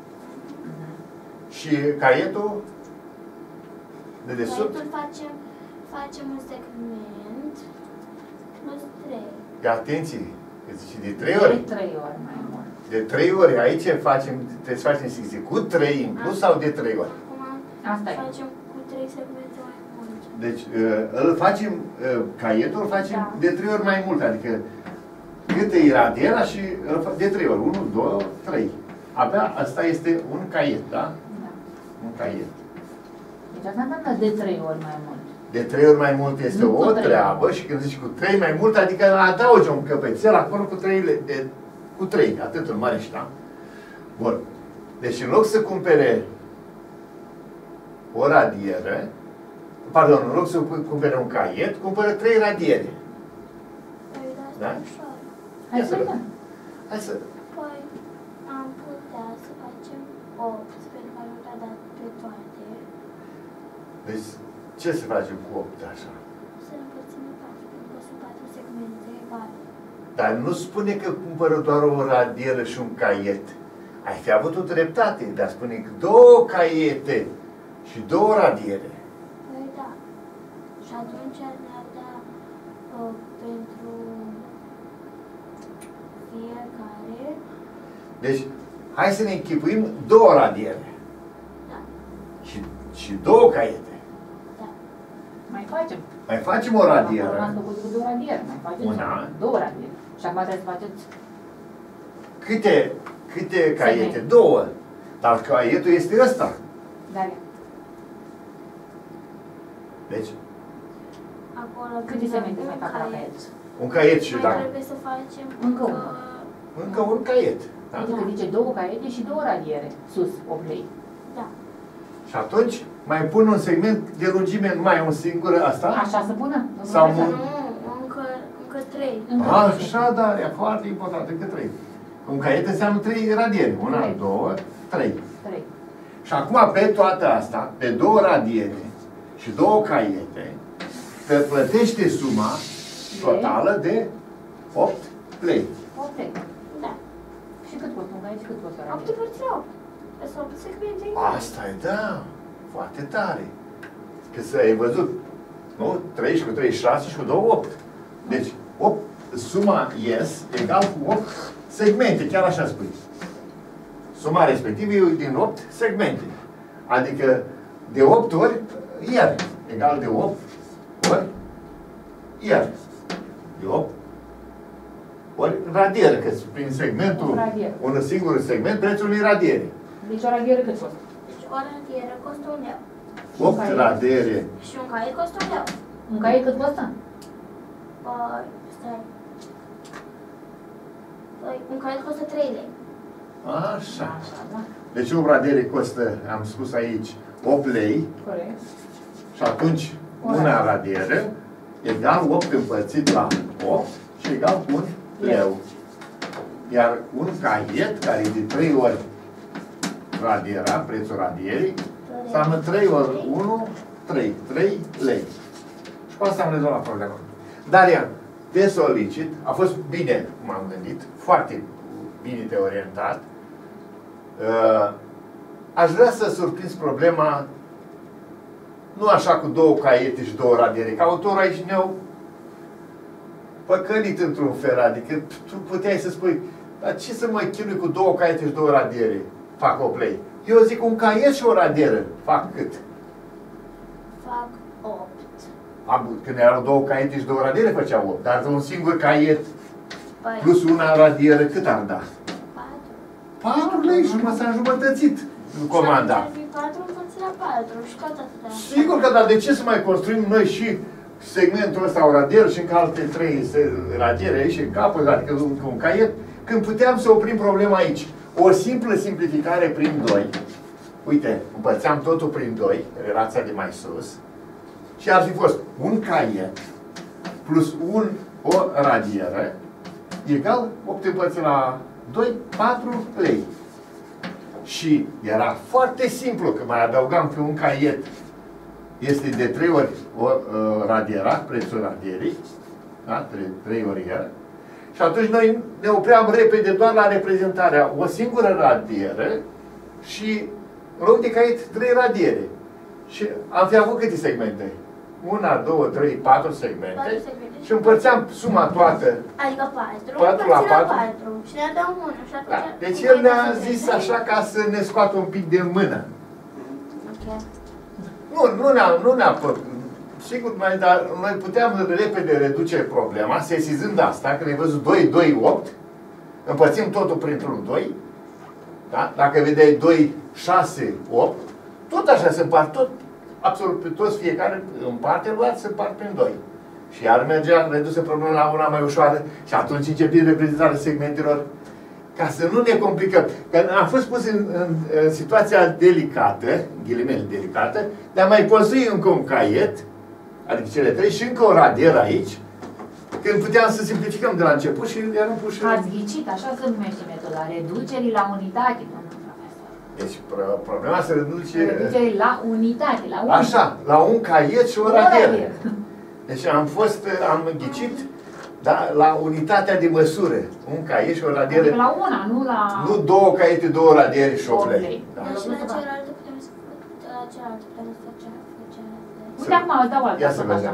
Și caietul de desubt? Caietul facem un segment plus 3. De atenție, și de 3 ori. De 3 ori mai mult. De 3 ori aici trebuie să facem secție cu 3 în plus sau de 3 ori? Asta e. Facem cu 3 segmente mai mult. Deci îl facem, caietul îl facem de 3 ori mai mult, adică cât e radiera și de 3 ori, 1, 2, 3. Abia asta este un caiet, da? Da. Un caiet. Deci asta înseamnă de 3 ori mai mult. De 3 ori mai mult este Nu o treabă și când zici cu 3 mai mult, adică adaugi un căpețel acolo cu 3, cu 3, atât în mare și da? Bun. Deci în loc să cumpere o radieră, pardon, în loc să cumpere un caiet, cumpără 3 radiere. Păi, Da? ușor. Hai să vedem. Hai să... Păi, am putea să facem 8, pentru că nu te-a dat pe toate. Deci, ce să facem cu 8 așa? Să ne împărțim în 4, pentru că sunt 4 segmente egale. Dar nu spune că cumpără doar o radieră și un caiet. Ai fi avut o dreptate, dar spune că 2 caiete și 2 radiere. Păi da. Și atunci ne-ar da pentru fiecare. Deci, hai să ne închipuim 2 radiere. Da. Și 2 caiete. Da. Mai facem. Mai facem o radieră. Acum ați făcut cu 2 radiere, mai faceți Una. 2 radiere. Și acum trebuie să faceți Câte caiete? 2. Dar caietul este ăsta. Daria. Deci, Acolo Câte segmente mai fac la caiet. caiet? un caiet și Mai dacă... trebuie să facem Încă unul. Încă un caiet. Da? Adică zice 2 caiete și 2 radiere. Sus, 8 lei. Da. Și atunci mai pun un segment de lungime numai un singur asta? Așa să pună? Sau Nu, mult? încă 3. Așa, dar e foarte important, încă 3. Un caiet înseamnă 3 radiere. 1, 2, 3. 3. Și acum pe toată asta, pe 2 radiere și 2 caiete, te plătește suma totală de 8 lei. 8 lei. Da. Și cât costă un caiet și cât costă o 8 radiere? părți 8. Sunt 8 segmente. Asta e, da, foarte tare. Că să-ai văzut, nu? 3 și cu 3, 6 și cu 2, 8. Deci, 8, suma ies egal cu 8 segmente, chiar așa spui. Suma respectivă e din 8 segmente. Adică de 8 ori ier. Egal de 8 ori ier. De 8 ori radiere, că prin segmentul, un singur segment, prețul unui radiere. Deci o radiere cât costă? Deci o radieră costă 1 leu. 8 radiere. Și un caiet costă 1 leu. Un caiet cât costă? Stai. Păi, un caiet costă 3 lei. Așa. Așa, da. Deci un radiere costă, am spus aici, 8 lei. Corect. Și atunci, una radieră egal 8 împărțit la 8 și egal cu 1 leu. Iar un caiet, care e de 3 ori radiera, prețul radierii, înseamnă 3 ori 1, 3. 3 lei. Și cu asta am rezolvat problema. Daria, te solicit, a fost bine, m-am gândit, foarte bine te orientat. Aș vrea să surprinzi problema nu așa cu 2 caiete și 2 radiere, că autorul aici ne-au păcălit într-un fel, adică tu puteai să spui, dar ce să mă chinui cu 2 caiete și 2 radiere? Fac 8 lei. Eu zic un caiet și o radieră. Fac cât? Fac 8. Când erau 2 caiete și 2 radiere făceau 8, dar un singur caiet Păi, plus una radieră cât ar da? 4. 4 lei și mă s-a înjumătățit în comanda. Și ar fi 4 împărțit la 4 și tot atâta. Sigur că, dar de ce să mai construim noi și segmentul ăsta o radieră și încă alte 3 radiere aici în capăt, adică un caiet, când puteam să oprim problema aici. O simplă simplificare prin 2. Uite, împărțeam totul prin 2, relația de mai sus, și ar fi fost un caiet plus o radieră egal 8 împărțit la 2, 4 lei. Și era foarte simplu, că mai adăugam că un caiet este de 3 ori radiera, prețul radierii, da? 3 ori iar. Și atunci noi ne opream repede doar la reprezentarea o singură radieră și în loc de caiet 3 radiere. Și am fi avut câte segmente? 1, 2, 3, 4 segmente. Și împărțeam suma toată. Adică 4. 4 la 4. Și ne dăm 1. Și atunci... Da. Deci el ne-a zis așa ca să ne scoată un pic de mână. Ok. Nu ne-a păcut. Sigur, dar noi puteam repede reduce problema, sesizând asta, când ai văzut 2, 2, 8, împărțim totul printr-un 2, da? Dacă vedeai 2, 6, 8, tot așa se împart, tot, absolut pe toți, fiecare în parte luat se împart prin 2. Și iar mergea, reduse problema la una mai ușoară și atunci începem reprezentarea segmentelor, ca să nu ne complicăm. Că am fost pus în situația delicată, ghilimele delicată, de a mai construi încă un caiet, adică cele 3, și încă o radieră aici, când puteam să simplificăm de la început și eram puși... Ați ghicit, așa se numește metoda, reducerii la unitate, domnul profesor. Deci problema se reduce... Reducerii la unitate, la un... Așa, la un caiet și o radieră. Deci am ghicit, da, la unitatea de măsură. Un caiet și o radieră. Adică la una, nu la... Nu 2 caiete, 2 radiere și 8 lei. Da. Dar și la celelalte putem să... La cealaltă, pentru Uite acum îți dau altă. Ia să vedem.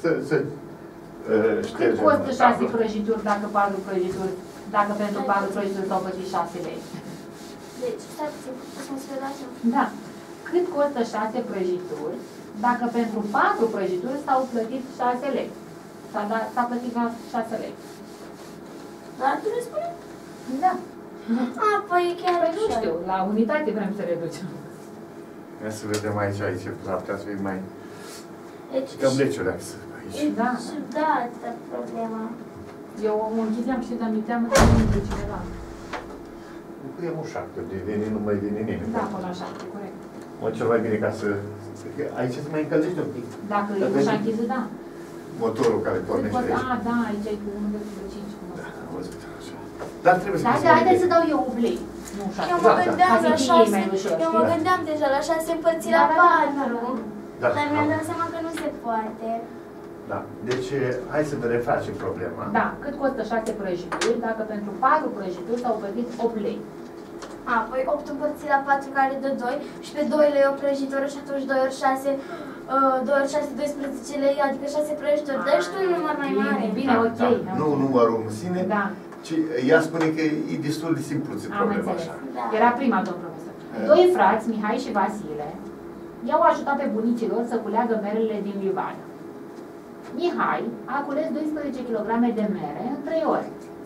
Cât costă 6 prăjituri dacă 4 prăjituri, dacă pentru 4 prăjituri s-au plătit 6 lei? Deci, stai puțin, să mă scriu așa. Da. Cât costă 6 prăjituri dacă pentru 4 prăjituri s-au plătit 6 lei? S-a plătit 6 lei. Dar tu ne spune? Da. Păi chiar Păi nu știu, la unitate vrem să reducem. Ia să vedem aici, ar putea să fie mai... Deci, Dăm leciule aici. Da. Da, asta e problema. Eu mă închideam și mi teamă că nu intră cineva. E ușa, că de vine nu mai vine nimeni. Da, până așa, corect. Mă, cel mai bine ca să... Aici se mai încălzește un pic. Dacă e ușa închisă, da. Motorul care pornește aici. Da, aici e cu 1,5. Da, am văzut așa. Dar trebuie să... Haideți să dau eu 8 lei. Nu 6. Eu mă gândeam la 6, eu mă știi? gândeam deja la 6 împărțit la 4. Da, Dar mi-am dat seama că nu se poate. da. Deci, hai să ne refacem problema. Da, cât costă 6 prăjituri dacă pentru 4 prăjituri s-au plătit 8 lei? Păi 8 împărțit la 4 care dă 2 și pe 2 lei o prăjitură și atunci 2 ori 6, 2 ori 6, 12 lei, adică 6 prăjituri. Dă-și tu un număr mai mare. Bine, ok. Nu numărul în sine, Da. ci ea spune că e destul de simpluță Am problema înțeles. așa. Da. Era prima, domn profesor. Doi frați, Mihai și Vasile, i-au ajutat pe bunicii lor să culeagă merele din livadă. Mihai a cules 12 kg de mere în 3 ore.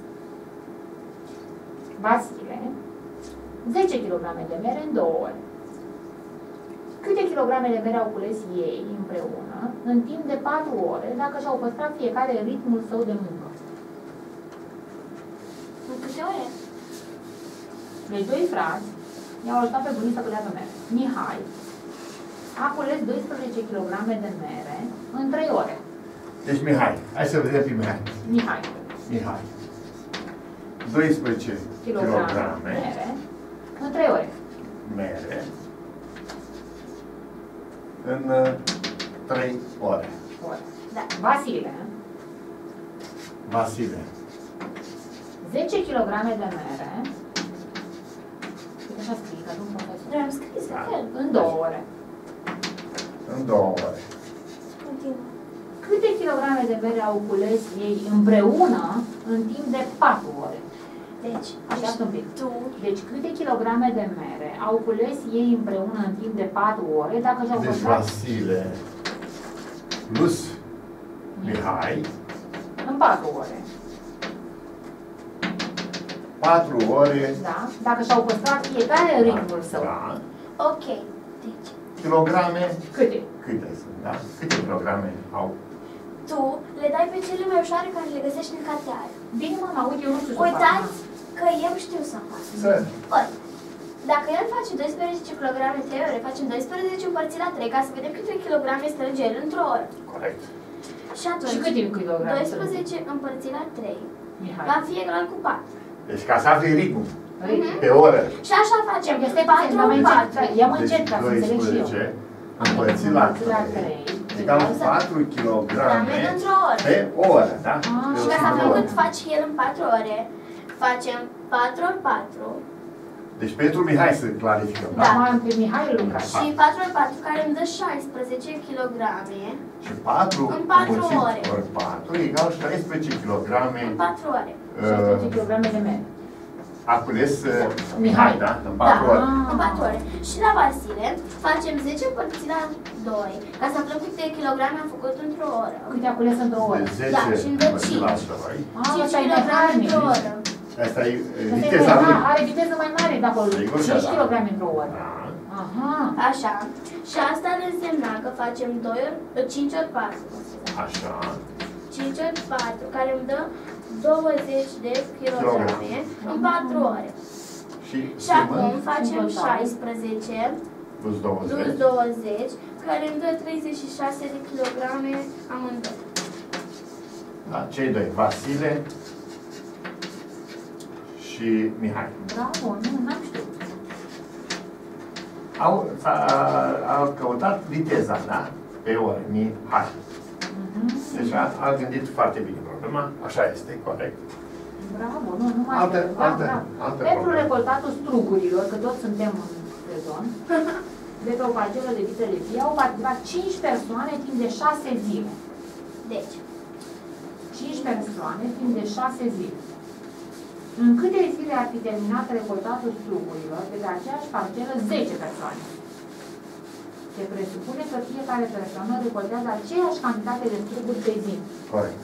Vasile, 10 kg de mere în 2 ore. Câte kilograme de mere au cules ei împreună în timp de 4 ore dacă și-au păstrat fiecare ritmul său de muncă? În câte ore? Deci doi frați i-au ajutat pe bunici să culeagă mere. Mihai a cules 12 kg de mere în 3 ore. Deci, Mihai, hai să vedem pe Mihai. Mihai. 12 kg mere în 3 ore. mere în 3 ore. Da. Vasile, 10 kg de mere, uite așa scrie, că nu profesor, Noi am scris Da. în 2 ore. În 2 ore. Continuă. Câte kilograme de mere au cules ei împreună în timp de 4 ore? Deci, Așteaptă un pic. tu, Deci câte kilograme de mere au cules ei împreună în timp de 4 ore dacă și-au Deci păstrat Vasile plus Mihai, în 4 ore? 4 ore. Da? Dacă și-au păstrat fiecare ritmul său. Da. ok. Deci, Kilograme, Câte? câte sunt, da? Câte kilograme au? tu le dai pe cele mai ușoare care le găsești în carteare. Bine, mama, uite, eu nu știu să fac. Uitați că eu știu să fac. Să. Ori, dacă el face 12 kg în 3 ore, facem 12 împărțit la 3 ca să vedem câte kilograme strânge el într-o oră. Corect. Și atunci, Și câte kilograme? 12 împărțit la 3 Mihai. va fi egal cu 4. Deci ca să afli ritmul Ritmul. pe oră. Și așa facem Este 4 mai în încet, 4. ia mă încet ca să înțeleg și eu. 12 împărțit la 3 egal 4 kg Într-o oră. pe oră, da? Ah. Și ca să aflăm cât face el în 4 ore, facem 4 ori 4 Deci pentru Mihai să clarificăm, Da. da? Am pe Mihai Lucas. și 4 ori 4 care îmi dă 16 kg Și 4 În 4 ore. ori 4 egal 16 kg în 4 ore. 16 kg de mere. a cules Mihai. da? În 4 ore. În 4 ore. Și la Vasile facem 10 împărțit la 2 ca să aflăm câte kilograme am făcut într-o oră. Câte a cules într-o oră? Deci 10 Da, și îmi dă împărțit la 5. 2. 5 asta e kg mecanic. într-o oră. Asta e Asta e viteza lui. mecanic, are viteză mai mare de acolo. Sigur că 5 da. kg într-o oră. Da. Aha. Așa. Și asta ar însemna că facem 5 ori 4. Așa. 5 ori 4, care îmi dă 20 de kilograme în 4 ore. Și Și acum facem în total. 16 plus plus 20. 20, care îmi dă 36 de kilograme amândoi. Da, cei doi, Vasile și Mihai. Bravo, nu, n-am știut. Au căutat viteza, da? Pe oră, Mihai. Deci a gândit foarte bine problema, așa este, corect. Bravo, nu mai Altă știu. Da, da. altă Pentru problemă. recoltatul strugurilor, că toți suntem în sezon, de pe o parcelă de litre de vie au participat 5 persoane timp de 6 zile. Deci, 5 persoane timp de 6 zile. În câte zile ar fi terminat recoltatul strugurilor de pe aceeași parcelă 10 persoane? Se presupune că fiecare persoană recoltează aceeași cantitate de struguri pe zi. Corect.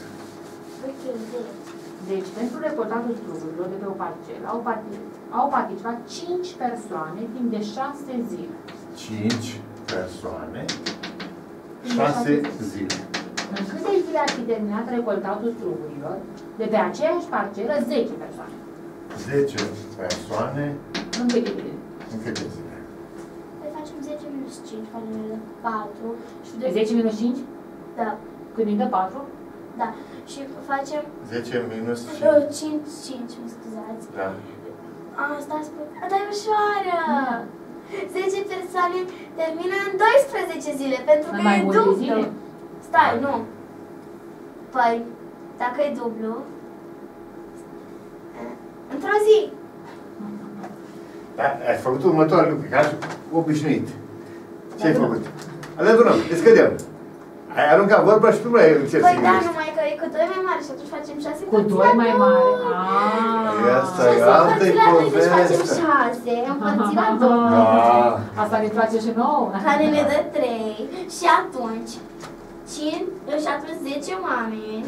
Deci, pentru recoltatul strugurilor de pe o parcelă au participat 5 persoane timp de 6 zile. 5 persoane, 6 zile. În câte zile ar fi terminat recoltatul strugurilor de pe aceeași parcelă 10 persoane? 10 persoane, În câte zile? în câte zile? Păi facem 10 minus 5, facem 4. Și De 10 minus 5? Da, Când îi dă 4? da. Și facem 10 minus 5, mă scuzați. Da. Asta spune. Dar e ușoară! 10 persoane termină în 12 zile, pentru că În mai e multe dublu. zile? Stai, nu. Păi, dacă e dublu, într-o zi. Da, ai făcut următoarele lucruri, ca obișnuit. Ce ai făcut? Adunăm, descădem. Ai aruncat vorba și tu nu ai încerci Păi da, engleză. numai că e cu 2 mai mare și atunci facem 6 Cu 2 mai mare. Asta Și e să altă împărțit la 2, deci facem poveste. 6, împărțit la 2. Da. Asta ne place și nouă. Care ne dă 3 și atunci 10 oameni,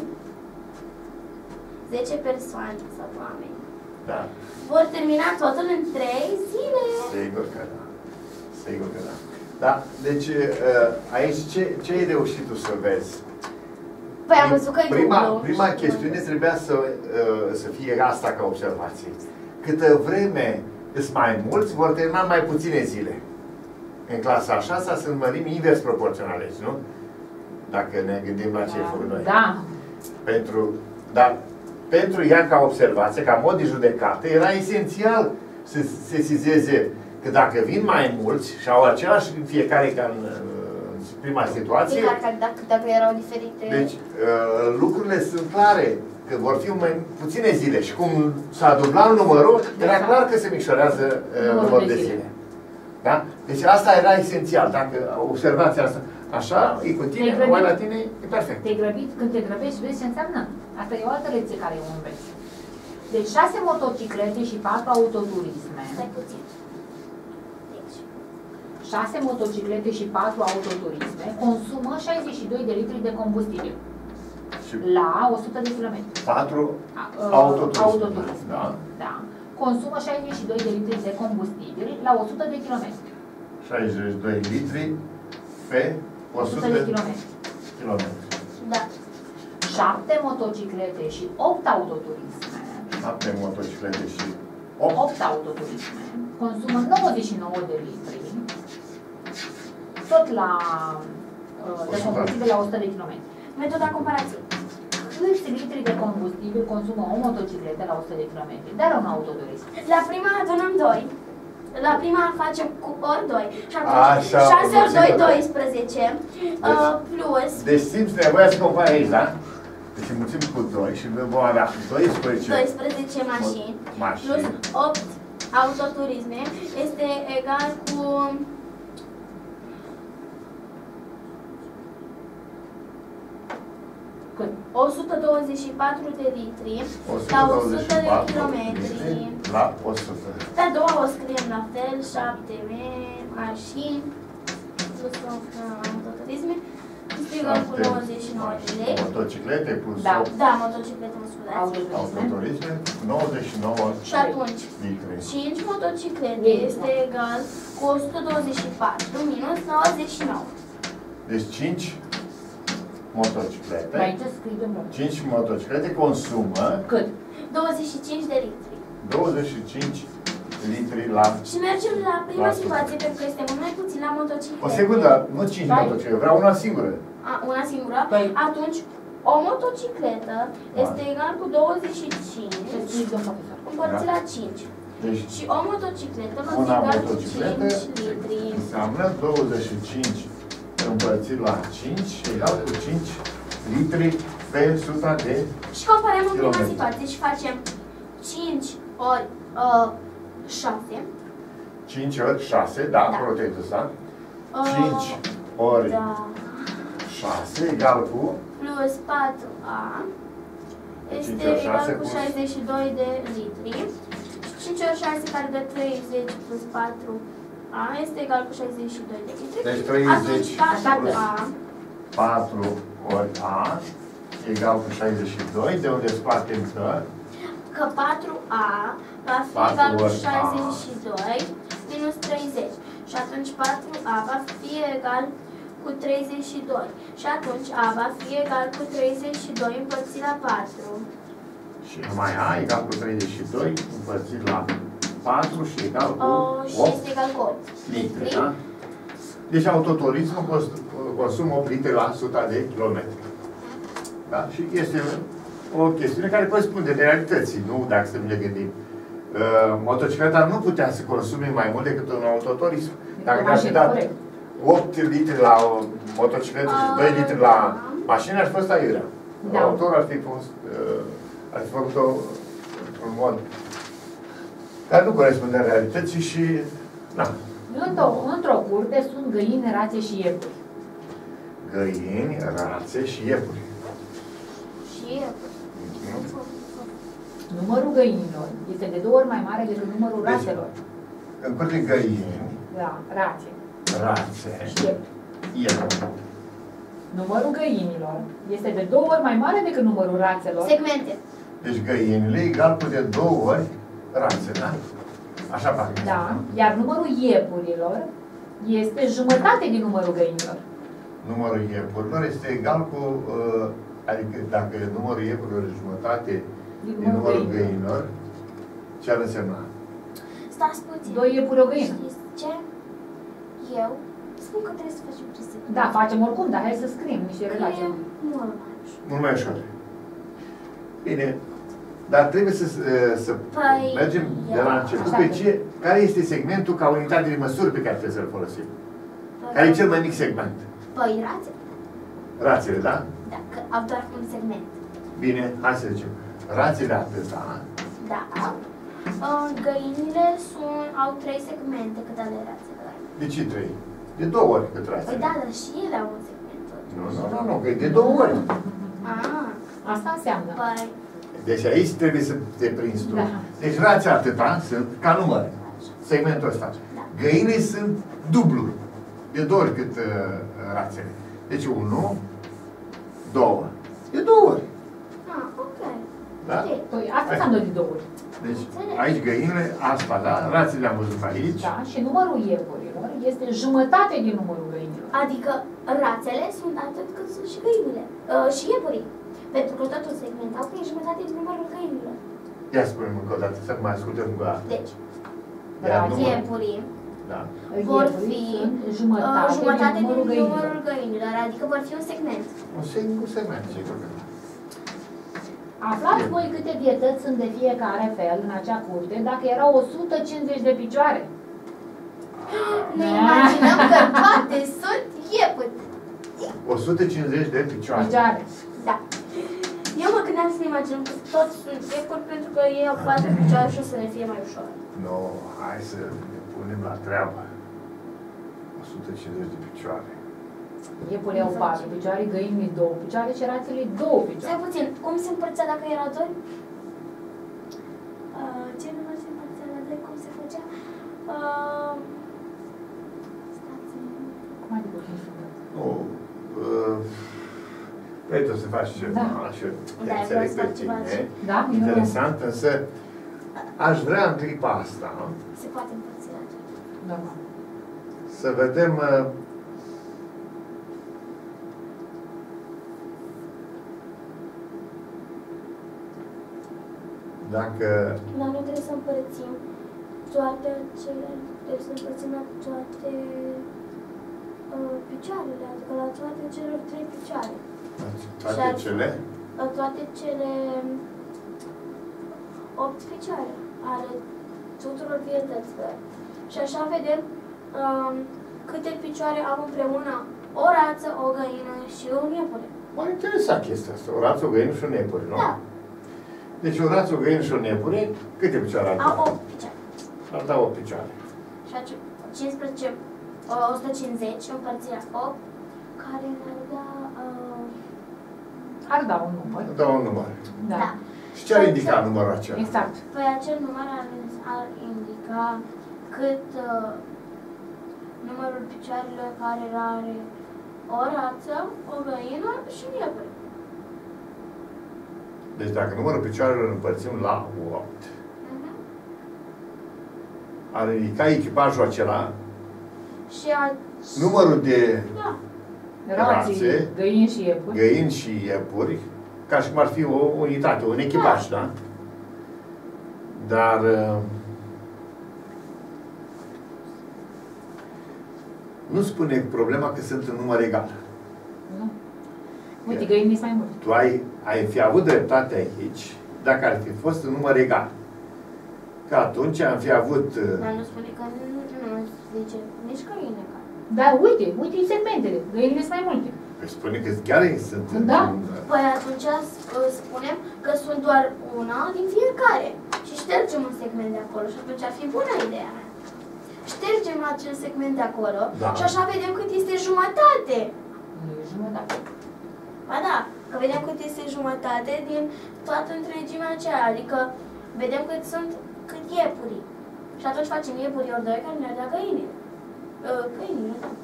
10 persoane sau oameni, Da. vor termina totul în 3 zile. Sigur că da. Sigur că da. Da, deci aici ce ai reușit tu să vezi? Păi am văzut că e dublu. Prima chestiune trebuia să fie asta ca observație. Câtă vreme sunt mai mulți, vor termina mai puține zile. În clasa a 6-a sunt mărimi invers proporționale, nu? Dacă ne gândim la ce ai făcut noi. Da. Dar pentru ea ca observație, ca mod de judecată, era esențial să se sesizeze că dacă vin mai mulți și au același fiecare ca în prima situație, Dacă erau diferite. deci lucrurile sunt clare, că vor fi mai puține zile și cum s-a dublat numărul, era clar că se micșorează numărul de zile. Da? Deci asta era esențial. Dacă observați asta așa, e cu tine, mai la tine, e perfect. Te-ai grăbit, când te grăbești, vezi ce înseamnă? Asta e o altă lecție care o înveți. Deci 6 motociclete și 4 autoturisme. Stai puțin. Deci, 6 motociclete și 4 autoturisme consumă 62 de litri de combustibil Și la 100 de km. 4 autoturisme. Da. Da. Consumă 62 de litri de combustibil la 100 de km. 62 litri pe 100 de kilometri. da. 7 motociclete și 8 autoturisme. 7 motociclete și 8 autoturisme consumă 99 de litri, tot la de combustibil la 100 de km. Metoda comparației. Câți litri de combustibil consumă o motocicletă la 100 de km? Dar un autoturism. La prima adunăm 2. La prima facem cu ori 2. Și Așa, atunci 6 ori 2, da. 12. Plus. Deci simți nevoia să compari aici, da? Deci înmulțim cu 2 și vom avea 12 mașini. mașini. Plus 8 autoturisme. Este egal cu... Cât? 124 de litri la 100 de kilometri. La 100. Pe a doua o scriem la fel, 7 mașini plus autoturisme. Este egal cu 99 de lei. Motociclete plus Da. 8 Da, motociclete, mă scuzați. autoturisme, 99 Și atunci, litri. 5 motociclete este egal cu 124 minus 99. Deci 5 motociclete. Aici scrie de mult. 5 motociclete consumă Cât? 25 de litri. 25 litri la... Și mergem la prima La situație, pentru că este mult mai puțin la motociclete. O secundă, nu 5 Stai. motociclete, vreau una singură. Una singură. Păi. Atunci, o motocicletă este egal cu 25 Ce scrie de profesor? împărțit Da. la 5. Deci Și o motocicletă va fi una egal cu motocicletă 5 litri. înseamnă 25 împărțit la 5 egal cu 5 litri pe 100 de... Și comparăm în prima kilometri. situație și facem 5 ori 6. 5 ori 6, da, Da. protejul ăsta. 5 ori Da. 6 egal cu Plus 4A este 5 ori 6 egal cu cu 62 de litri. Și 5 ori 6 care dă 30 plus 4A este egal cu 62 de litri. Deci 30 Atunci plus 4A 4 ori A egal cu 62, de unde scoatem că 4A va fi 4 egal cu ori A. 62 minus 30. Și atunci 4A va fi egal cu 32. Și atunci A va fi egal cu 32 împărțit la 4. și numai A egal cu 32 împărțit la 4 și egal cu Și 8 este egal cu 8 litri. Da? Deci autoturismul consumă 8 litri la 100 de kilometri. Da? Și este o chestiune care corespunde de realității, nu dacă să ne gândim. Motocicleta nu putea să consume mai mult decât un autoturism. Dacă ne-ar fi dat 8 litri la o motocicletă și 2 litri la mașină, ar fi fost aiurea. Da. Autorul ar fi fost, ar fi făcut-o într-un mod care nu corespunde realității și, na. Într-o curte sunt găini, rațe și iepuri. Găini, rațe și iepuri. și Numărul găinilor este de 2 ori mai mare decât numărul Deci, rațelor. în curte găini, Da, rațe rațe, și iepuri. iepuri. Numărul găinilor este de 2 ori mai mare decât numărul rațelor. segmente. Deci găinile egal cu de 2 ori rațe, da? Așa fac. Da, iar numărul iepurilor este jumătate din numărul găinilor. Numărul iepurilor este egal cu, adică dacă numărul iepurilor e jumătate din numărul găinilor, ce ar însemna? Stați puțin. 2 iepuri o găină. Știți ce? Eu spun că trebuie să facem prezidență. Da, facem oricum, dar hai să scriem niște relații. Mult mai ușor. Mult mai ușor. Bine, dar trebuie să Păi, mergem de la început așa pe că- ce, care este segmentul ca unitate de măsură pe care trebuie să-l folosim. Care e cel mai mic segment? Păi, rațe. Rațele, da? Da, că au doar un segment. Bine, hai să zicem. Rațele atâta, Da. Găinile au 3 segmente cât ale rațelor. de ce 3? De 2 ori cât Păi rațele. da, dar și ele au un segment tot. Nu, că e de 2 ori. Asta înseamnă. Păi, Deci aici trebuie să te prinzi tu. Da. Deci rațe atâta sunt ca număr. Segmentul ăsta. Da. Găinile sunt dublu. De 2 ori cât rațele. Deci 1, 2. De 2 ori. ok. Da? Ok. Păi asta înseamnă de 2 ori. Deci aici găinile, asta, da? Rațele le-am văzut aici. Da, și numărul iepurilor este jumătate din numărul găinilor. Adică rațele sunt atât cât sunt și găinile. Și iepurii. Pentru că tot un segment au e jumătate din numărul găinilor. Ia spune-mi încă o dată, să mai ascultăm cu asta. Deci, Iar Rațe. numărul- iepurii Da. vor Iepurii fi sunt jumătate din numărul găinilor. numărul găinilor, adică vor fi un segment. Un singur segment, sigur că da. Aflați voi câte vietăți sunt de fiecare fel în acea curte dacă erau 150 de picioare. Ne imaginăm că toate sunt iepuri. 150 de picioare. Picioare. Da. Eu mă gândeam să ne imaginăm că toți sunt iepuri pentru că ei au 4 picioare și o să ne fie mai ușor. Nu, hai să ne punem la treabă. 150 de picioare. Iepurii au 4 picioare, găinii 2 picioare și rațele 2 Stai picioare. puțin, cum se împărțea dacă erau 2? Ce număr se împărțea la 2? Cum se făcea? Cum adică cum se împărțea? Nu, vrei tu să faci ceva și eu te Da, înțeleg vreau să pe fac ceva tine. și- Da? Eu nu. Interesant, însă aș vrea în clipa asta Se poate împărți la 2. Da. să vedem dacă Dar nu trebuie să împărțim toate cele, trebuie să împărțim la toate picioarele, adică la toate celor 3 picioare. toate cele La toate cele 8 picioare ale tuturor vietăților. Și așa vedem câte picioare au împreună o rață, o găină și un iepure. m-a interesat chestia asta. O rață, o găină și un iepure, nu? Da, Deci o rață, o găină și un iepure, câte picioare ar au da? 8 picioare. Ar da 8 picioare. Și 15 150 împărțit la 8, care ne-ar da... Ar da un număr. Da un număr. Da. Da. Și ce ar indica numărul acela? Exact. Păi acel număr ar indica cât numărul picioarelor care are o rață, o găină și un iepure. Deci dacă numărul picioarelor împărțim la 8, ar indica echipajul acela, Și numărul de Da. Rații, Rațe, găini și iepuri. găini și iepuri, ca și cum ar fi o unitate, un echipaj, da? Dar nu spune problema că sunt în număr egal. Nu. Uite, găini sunt mai mult. Tu ai fi avut dreptate aici dacă ar fi fost în număr egal. Că atunci am fi avut... Dar nu spune că nu zice nici că e inegal. Dar uite segmentele. Găinile sunt mai multe. Păi spune că chiar sunt... Da. Păi atunci spunem că sunt doar una din fiecare. Și ștergem un segment de acolo și atunci ar fi bună ideea mea. Ștergem acel segment de acolo Da. și așa vedem cât este jumătate. Nu e jumătate. Ba da, că vedem cât este jumătate din toată întregimea aceea, adică vedem cât iepurii. Și atunci facem iepuri ori 2 care ne-ar da găinile. Găinile, da.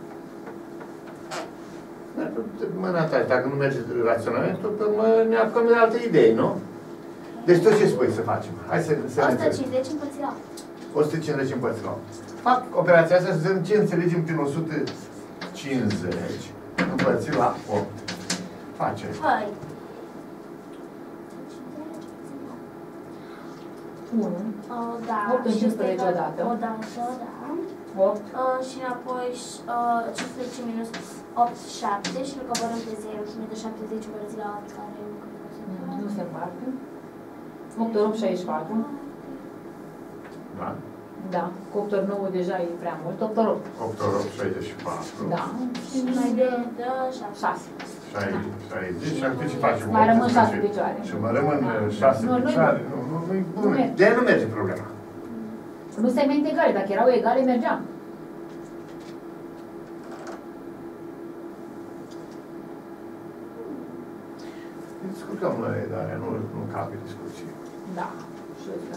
Mă, Natalia, dacă nu merge raționamentul, ne apucăm de alte idei, nu? Deci tot ce spui să facem? Hai să 150 împărțit la 150 împărțit la 8. Fac operația asta să vedem ce înțelegem prin 150 împărțit la 8. Facem. Hai. 1, Da. 8 în și 15 este odată. Odată, da. 8, Și apoi 15 minus 8, 7 și îl coborăm pe 0 și ne dă 70 împărțit la 8 care nu se împarte. 8 ori 8, 64. Da? Da. Cu 8 ori 9 deja e prea mult. 8 ori 8. 8 ori 8, 64. Da. și mai dă 6. 6. 60. Și atunci ce facem? Mai rămân 6 18. picioare. Și mai rămân 6 Nu, nu-i picioare. Nu-i bun. De-aia nu merge problema. Nu segmente egale. Dacă erau egale, mergeam. Discutăm noi, dar nu cabe discuție. Da. Și eu zic.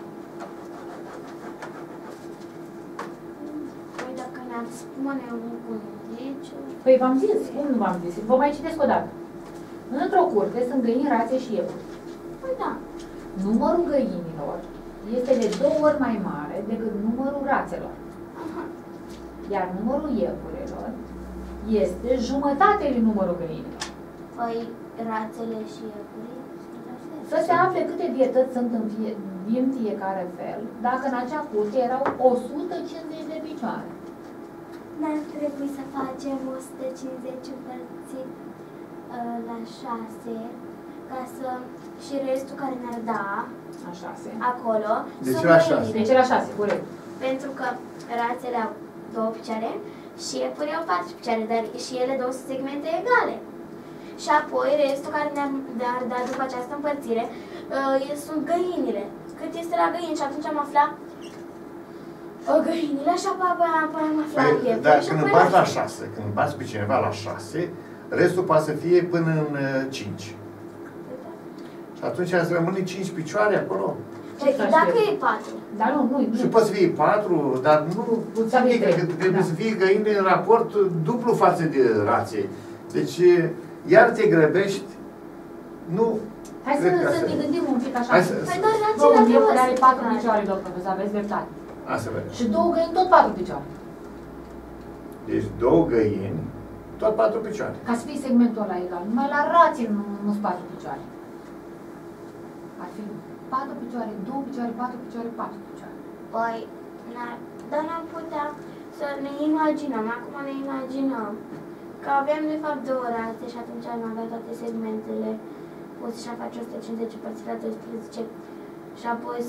Păi dacă ne-ați spune cum zice... Păi v-am zis. Cum nu v-am zis? Vă mai citesc o dată. Într-o curte sunt găini, rațe și iepuri. Păi da. Numărul găinilor este de 2 ori mai mare decât numărul rațelor. Aha. Iar numărul iepurilor este jumătate din numărul găinilor. Păi rațele și iepurii sunt la fel. Să se afle câte vietăți sunt din fiecare fel, dacă în acea curte erau 150 de picioare. N-ar trebui să facem 150 împărțit la 6, ca să... și restul care ne-ar da La 6. acolo Deci sunt la 6. găinile. Deci la 6, corect. Pentru că rațele au 2 picioare și iepurii au 4 picioare, dar și ele 2 segmente egale. Și apoi restul care ne-ar da după această împărțire sunt găinile. Cât este la găini și atunci am aflat găinile, așa apoi am aflat iepuri. Dar și când apoi împarți la 6, când împarți pe cineva la 6, restul poate să fie până în 5. Și atunci îți rămâne 5 picioare acolo. Păi, dacă e 4. Dar nu. Și poate să fie 4, dar nu significă că trebuie să fie găini în raport dublu față de rațe. Deci, iar te grăbești, nu... Hai cred că să asta ne e. gândim un pic așa. Hai Păi doar Bă, rațele un iepure trebuie are să 4 fie picioare, doctor, să aveți dreptate. Asta vedem. Și 2 găini tot 4 picioare. Deci 2 găini, tot 4 picioare. Ca să fie segmentul ăla egal. Numai la rații nu sunt 4 picioare. Ar fi 4 picioare, 2 picioare, 4 picioare, 4 picioare. Păi, dar n-am putea să ne imaginăm, acum ne imaginăm că avem de fapt 2 rațe și atunci am avea toate segmentele puse și am face 150 împărțit la 12 și apoi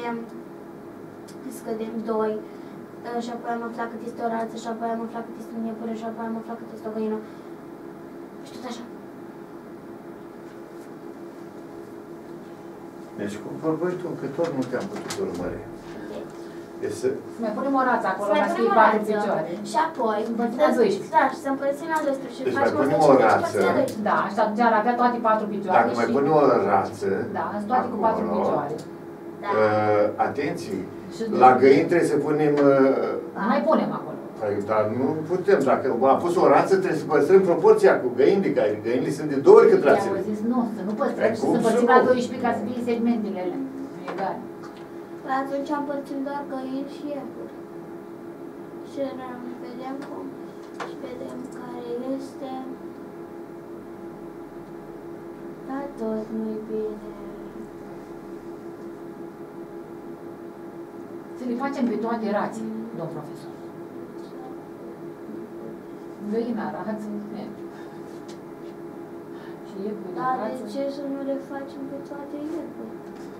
scădem 2 și apoi am aflat cât este o rață și apoi am aflat cât este un iepure și apoi am aflat cât este o găină și tot așa. Deci, cum vorbești tu, că tot nu te-am putut urmări. Deci Să mai punem o rață acolo, Să ca mai să punem fie o 4 rață. picioare. Și apoi, Împărțim la 12. da, și să împărțim la 12 și Deci facem mai punem 150 o și rață. împărțim la 12. Da, și atunci ar avea toate 4 picioare. dacă mai și... punem o rață, Da, sunt toate cu 4 acolo, picioare. Da. atenție, Și la găini trebuie să punem... Nu mai punem acolo. Păi, dar nu putem, dacă am pus o rață, trebuie să păstrăm proporția cu găini, că găinile sunt de 2 ori cât rațele. I-au zis nu, să nu păstrăm Păi și cum să să părțim nu? la 12 ca să fie segmentele alea. Egale. Atunci împărțim doar găini și iepuri. Și vedem cum. Și vedem care este. Dar tot nu-i bine. Să le facem pe toate rații, domn profesor. Găina, rață, și iepuri, Dar de rață. ce să nu le facem pe toate iepuri?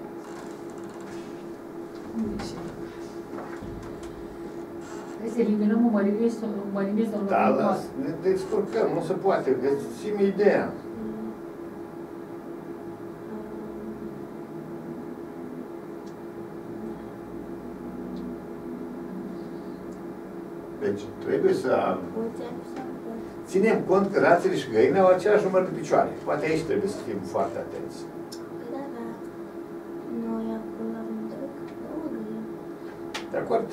Trebuie să eliminăm mărimile și să Da, înlocuim da, toate. ne descurcăm, nu se poate, găsim ideea. Deci trebuie să Putem să ținem cont că rațele și găinile au același număr de picioare. Poate aici trebuie să fim foarte atenți. Păi da, da. Noi acolo avem două găini. De acord?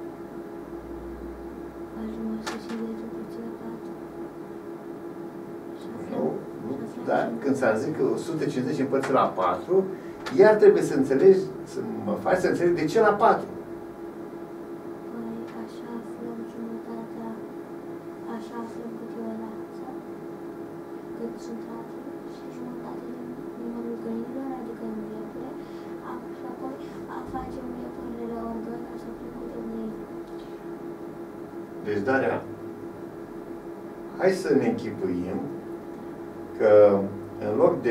Facem 150 împărțit la 4. Și Nu, aflăm. nu, dar când s-a zis că 150 împărțit la 4, iar trebuie să înțelegi, să mă faci să înțeleg de ce la 4. Păi așa aflăm jumătatea, așa aflăm cât e o rață, cât sunt rațele și jumătate din numărul găinilor, adică în iepure, și apoi facem iepurile ori 2 ca să aflăm câte găini. Deci, Daria, hai să ne închipuim că în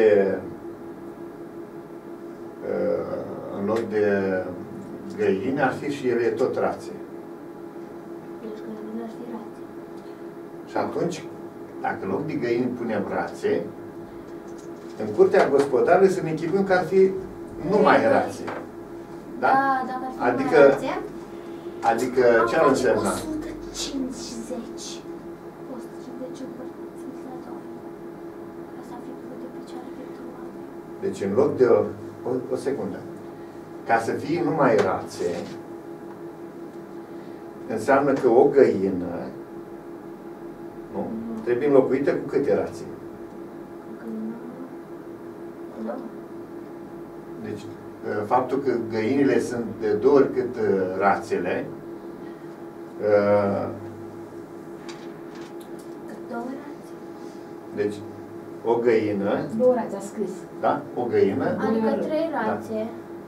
loc de găini ar fi și ele tot rațe. Deci găinile ar fi rațe. Și atunci, dacă în loc de găini punem rațe, în curtea gospodarului să ne închipuim că ar fi numai rațe. Da? Da, dacă ar fi Adică, numai rațe, adică ce ar însemna? 150. 150 împărțit la 2. Ca să aflăm câte picioare pe 2. Deci în loc de o secundă. Ca să fie numai rațe, înseamnă că o găină, nu, trebuie înlocuită cu câte rațe? Deci, faptul că găinile sunt de 2 ori cât rațele, Două rațe. deci o găină, 2 rațe a scris. da? O găină, Adică 3 Da. rațe.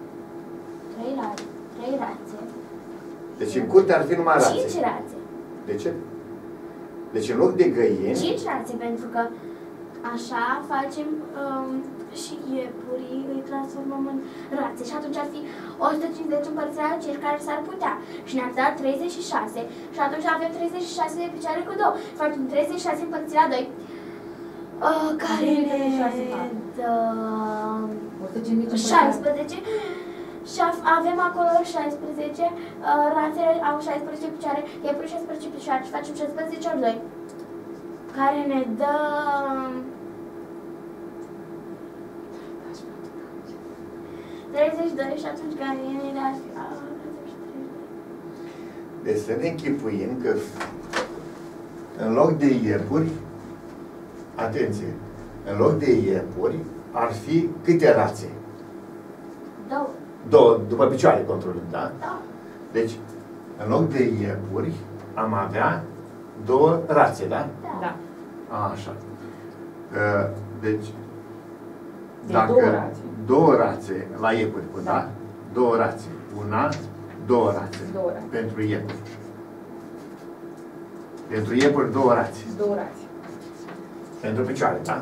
3 rațe. deci în curte ar fi numai 5 rațe. rațe. De ce? Deci în loc de găini, 5 rațe, pentru că așa facem și iepurii, îi transformăm în rațe. Și atunci ar fi 150 împărțit la 5 care s-ar putea. Și ne-ar da 36. Și atunci avem 36 de picioare cu 2. Facem 36 împărțit la 2. Care Avem ne 36 dă 150 16. Și avem acolo 16, rațele au 16 picioare, iepurii 16 picioare și facem 16 ori 2. Care ne dă... și atunci găinile ar fi... deci să ne închipuim că în loc de iepuri, atenție, în loc de iepuri ar fi câte rațe? 2. 2, după picioare controlând, da? Da. Deci, în loc de iepuri, am avea 2 rațe, da? Da. Așa. Deci, De dacă 2 rațe. 2 rațe la iepuri, da? Da. 2 rațe. 2 rațe. 2 rațe. Pentru iepuri. Pentru iepuri 2 rațe. 2 rațe. Pentru picioare, da?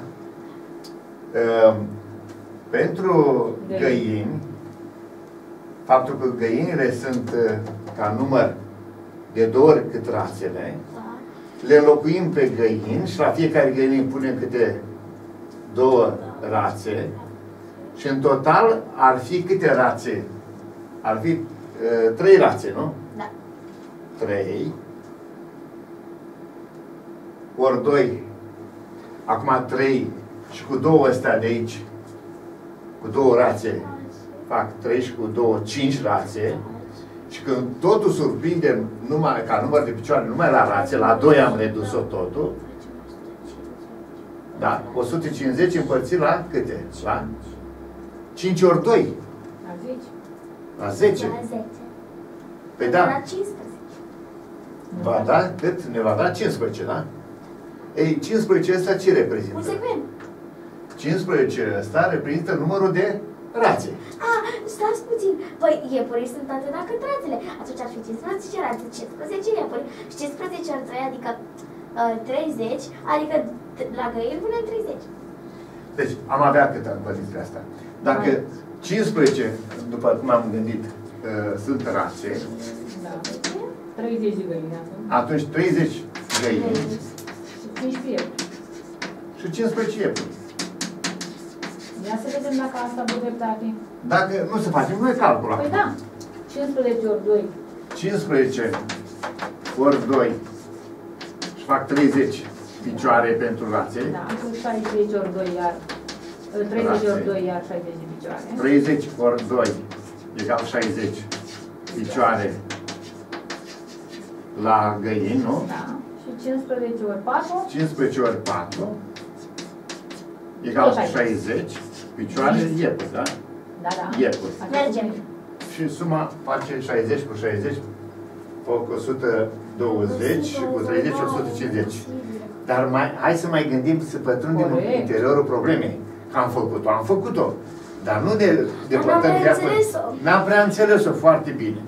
Pentru găini, faptul că găinile sunt ca număr de 2 ori cât rațele, Da. le înlocuim pe găini și la fiecare găină îi punem câte 2 rațe și în total ar fi câte rațe? Ar fi 3 rațe, nu? Da. 3 ori 2. Acum 3 și cu 2 astea de aici, cu 2 rațe, fac 3 și cu 2, 5 rațe. Și când totul surprindem numai, ca număr de picioare, numai la rațe, la 2 am redus-o totul. Da? 150 împărțit la câte? La 5 ori 2. La 10. La 10. La 10. Păi da. La 15. Va da? Cât? Ne va da 15, da? Ei, 15 ăsta ce Un reprezintă? segment. 15 ăsta reprezintă numărul de rațe. Stați puțin. Păi, iepurii sunt atâta cât rațele. Atunci ar fi 15 rațe, 15 iepuri. Și 15 ori 3, adică 30, adică la găini punem 30. Deci, am avea cât am văzut pe asta. Dacă 15, după cum am gândit, sunt rațe, Da. 30 de găini acum. atunci 30 găini 15 iepuri. și 15 iepuri. Ia să vedem dacă asta vă dreptate. Dacă nu se face, nu e calcul Păi acum. da. 15 ori 2. 15 ori 2 și fac 30 picioare pentru rațe. Da, cu 60 ori 2 iar 30 ori 2 iar 60 de picioare. 30 ori 2 egal 60 picioare la găini, nu? Da. Și 15 ori 4. 15 ori 4 egal 60 picioare iepuri, da? Da, da. Iepuri. Mergem. Și suma face 60 cu 60 fac 120 și cu 30 150. Dar hai să mai gândim, să pătrundem în interiorul problemei. Că am făcut-o, am făcut-o. Dar nu ne depărtăm de apă. N-am prea înțeles-o foarte bine.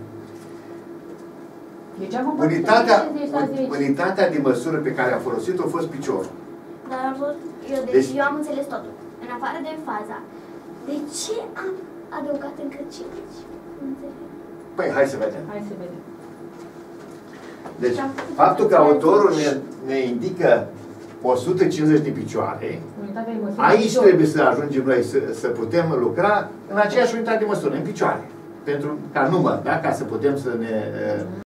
Deci am împărțit 60 la 10. Unitatea de măsură pe care am folosit-o a fost piciorul. Dar Deci- eu am înțeles totul. În afară de faza. De ce am adăugat încă 5? Păi, hai să vedem. Hai să vedem. Deci, faptul că autorul ne indică 150 de picioare, Unitatea de măsură. aici trebuie să ajungem noi să putem lucra în aceeași unitate de măsură, în picioare. Pentru, ca număr, da? Ca să putem să ne